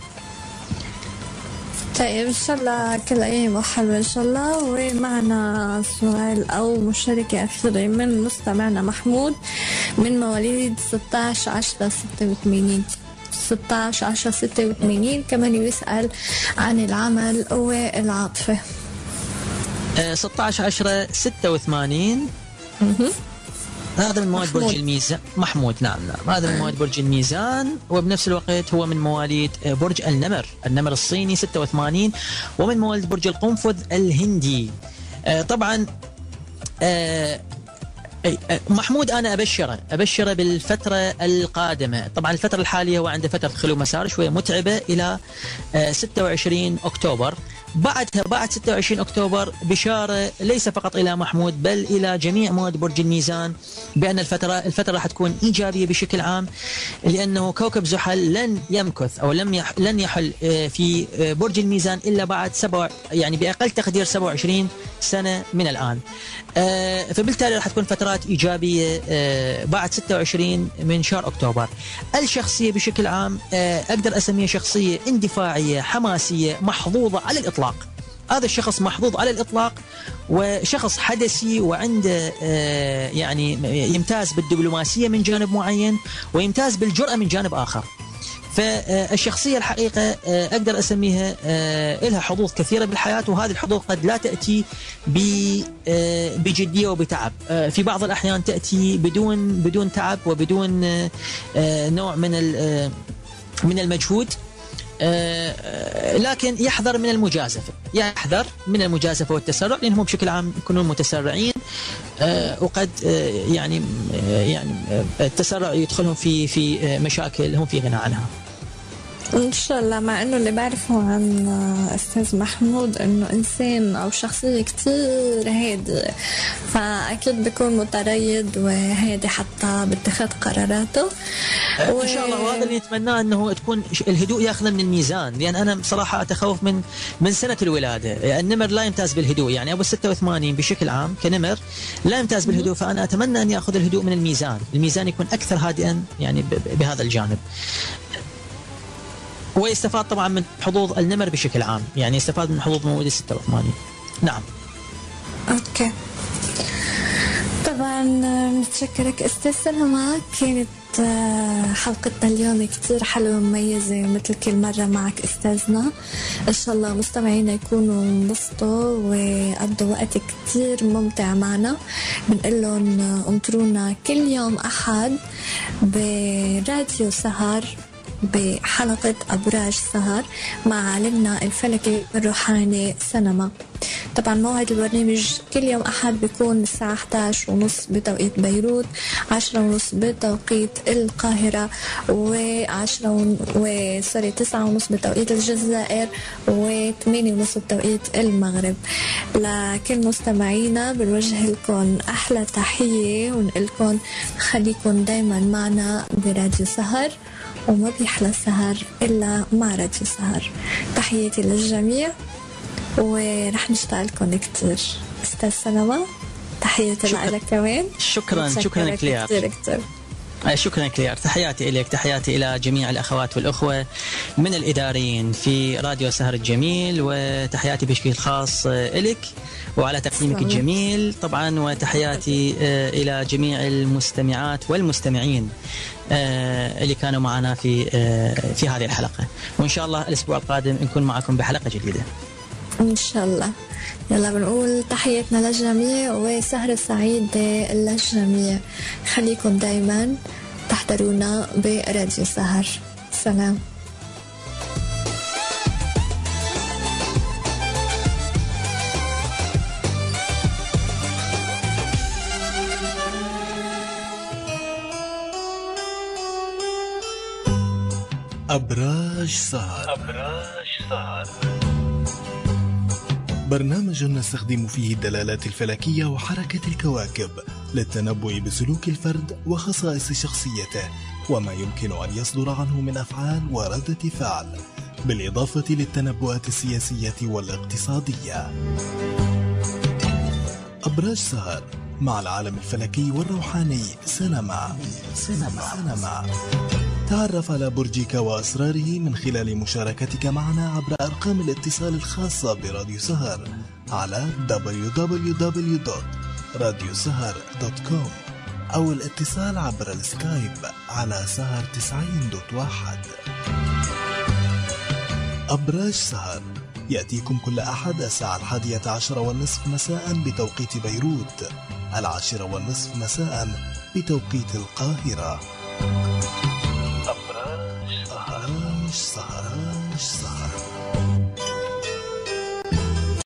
طيب إن شاء الله كل أيام حلوة إن شاء الله. ومعنا سؤال أو مشاركة أخيرة من مستمعنا محمود من مواليد ستة عشر عشرة ستة وثمانين ستة عشر عشرة ستة وثمانين. كمان يسأل عن العمل والعاطفة. ستة عشر عشرة ستة وثمانين هذا من مواليد برج الميزان. محمود نعم نعم هذا من مواليد برج الميزان، وبنفس الوقت هو من مواليد برج النمر النمر الصيني ستة وثمانين، ومن مواليد برج القنفذ الهندي. طبعا محمود أنا أبشره أبشره بالفترة القادمة. طبعا الفترة الحالية هو عنده فترة خلو مسار شوية متعبة إلى ستة وعشرين أكتوبر. بعدها بعد ستة وعشرين أكتوبر بشارة ليس فقط إلى محمود بل إلى جميع مواد برج الميزان بأن الفترة الفترة راح تكون إيجابية بشكل عام، لأنه كوكب زحل لن يمكث أو لم يح لن يحل في برج الميزان إلا بعد سبع يعني بأقل تقدير سبعة وعشرين سنة من الآن. فبالتالي راح تكون فترات إيجابية بعد ستة وعشرين من شهر أكتوبر. الشخصية بشكل عام أقدر أسميها شخصية اندفاعية حماسية محظوظة على الإطلاق. هذا الشخص محظوظ على الإطلاق وشخص حدثي وعنده يعني يمتاز بالدبلوماسية من جانب معين ويمتاز بالجرأة من جانب آخر. فالشخصية الحقيقة أقدر أسميها لها حظوظ كثيرة بالحياة، وهذه الحظوظ قد لا تأتي بجدية وبتعب، في بعض الأحيان تأتي بدون بدون تعب وبدون نوع من من المجهود، لكن يحذر من المجازفة يحذر من المجازفة والتسرع، لأنهم بشكل عام يكونون متسرعين وقد يعني يعني التسرع يدخلهم في في مشاكل هم في غنى عنها. إن شاء الله. مع إنه اللي بعرفه عن أستاذ محمود إنه إنسان أو شخصية كتير هادي، فأكيد بيكون متريد وهادي حتى باتخاذ قراراته و... إن شاء الله. وهذا اللي نتمناه إنه تكون الهدوء ياخذ من الميزان، لأن أنا بصراحة أتخوف من من سنة الولادة. النمر لا يمتاز بالهدوء، يعني أبو ستة وثمانين بشكل عام كنمر لا يمتاز بالهدوء، فأنا أتمنى أن يأخذ الهدوء من الميزان، الميزان يكون أكثر هادئا يعني بهذا الجانب. ويستفاد طبعا من حظوظ النمر بشكل عام، يعني يستفاد من حظوظ مواليد ستة وثمانين. نعم. اوكي. طبعا نتشكرك استاذ سلمى، كانت حلقتنا اليوم كتير حلوة ومميزة مثل كل مرة معك استاذنا. ان شاء الله مستمعينا يكونوا انبسطوا وقضوا وقت كتير ممتع معنا. بنقول لهم انطرونا كل يوم احد براديو سهر بحلقة أبراج سهر مع عالمنا الفلكي الروحاني سينما. طبعا موعد البرنامج كل يوم أحد بيكون الساعة إحدى عشر ونص بتوقيت بيروت، عشرة ونص بتوقيت القاهرة، وعشرة ون... و... سوري تسعة ونص بتوقيت الجزائر، وثمانية ونص بتوقيت المغرب. لكل مستمعينا بنوجه لكم أحلى تحية ونقول لكم خليكم دايما معنا براديو سهر، وما بيحلى السهر إلا مع راديو سهر. تحياتي للجميع ورح نشتاق لكم كتير. أستاذ سلمى تحياتي لك كمان. شكرا شكرا كليار كتير كتير. شكرا كليار. تحياتي إليك، تحياتي إلى جميع الأخوات والأخوة من الإداريين في راديو سهر الجميل، وتحياتي بشكل خاص إليك وعلى تقديمك الجميل طبعا، وتحياتي إلى جميع المستمعات والمستمعين اللي كانوا معنا في في هذه الحلقة. وإن شاء الله الأسبوع القادم نكون معكم بحلقة جديدة إن شاء الله. يلا بنقول تحياتنا للجميع وسهرة سعيدة للجميع. خليكم دايما تحضرونا براديو سهر. سلام. أبراج سهر. أبراج سهر برنامج نستخدم فيه الدلالات الفلكية وحركة الكواكب للتنبؤ بسلوك الفرد وخصائص شخصيته وما يمكن أن يصدر عنه من أفعال وردة فعل، بالإضافة للتنبؤات السياسية والاقتصادية. أبراج سهر مع العالم الفلكي والروحاني سينما. سينما. سينما. تعرف على برجك وأسراره من خلال مشاركتك معنا عبر أرقام الاتصال الخاصة براديو سهر على دبليو دبليو دبليو دوت راديو سهر دوت كوم أو الاتصال عبر السكايب على سهر تسعين دوت واحد. أبراج سهر يأتيكم كل أحد الساعة الحادية عشر والنصف مساء بتوقيت بيروت، العاشرة والنصف مساء بتوقيت القاهرة.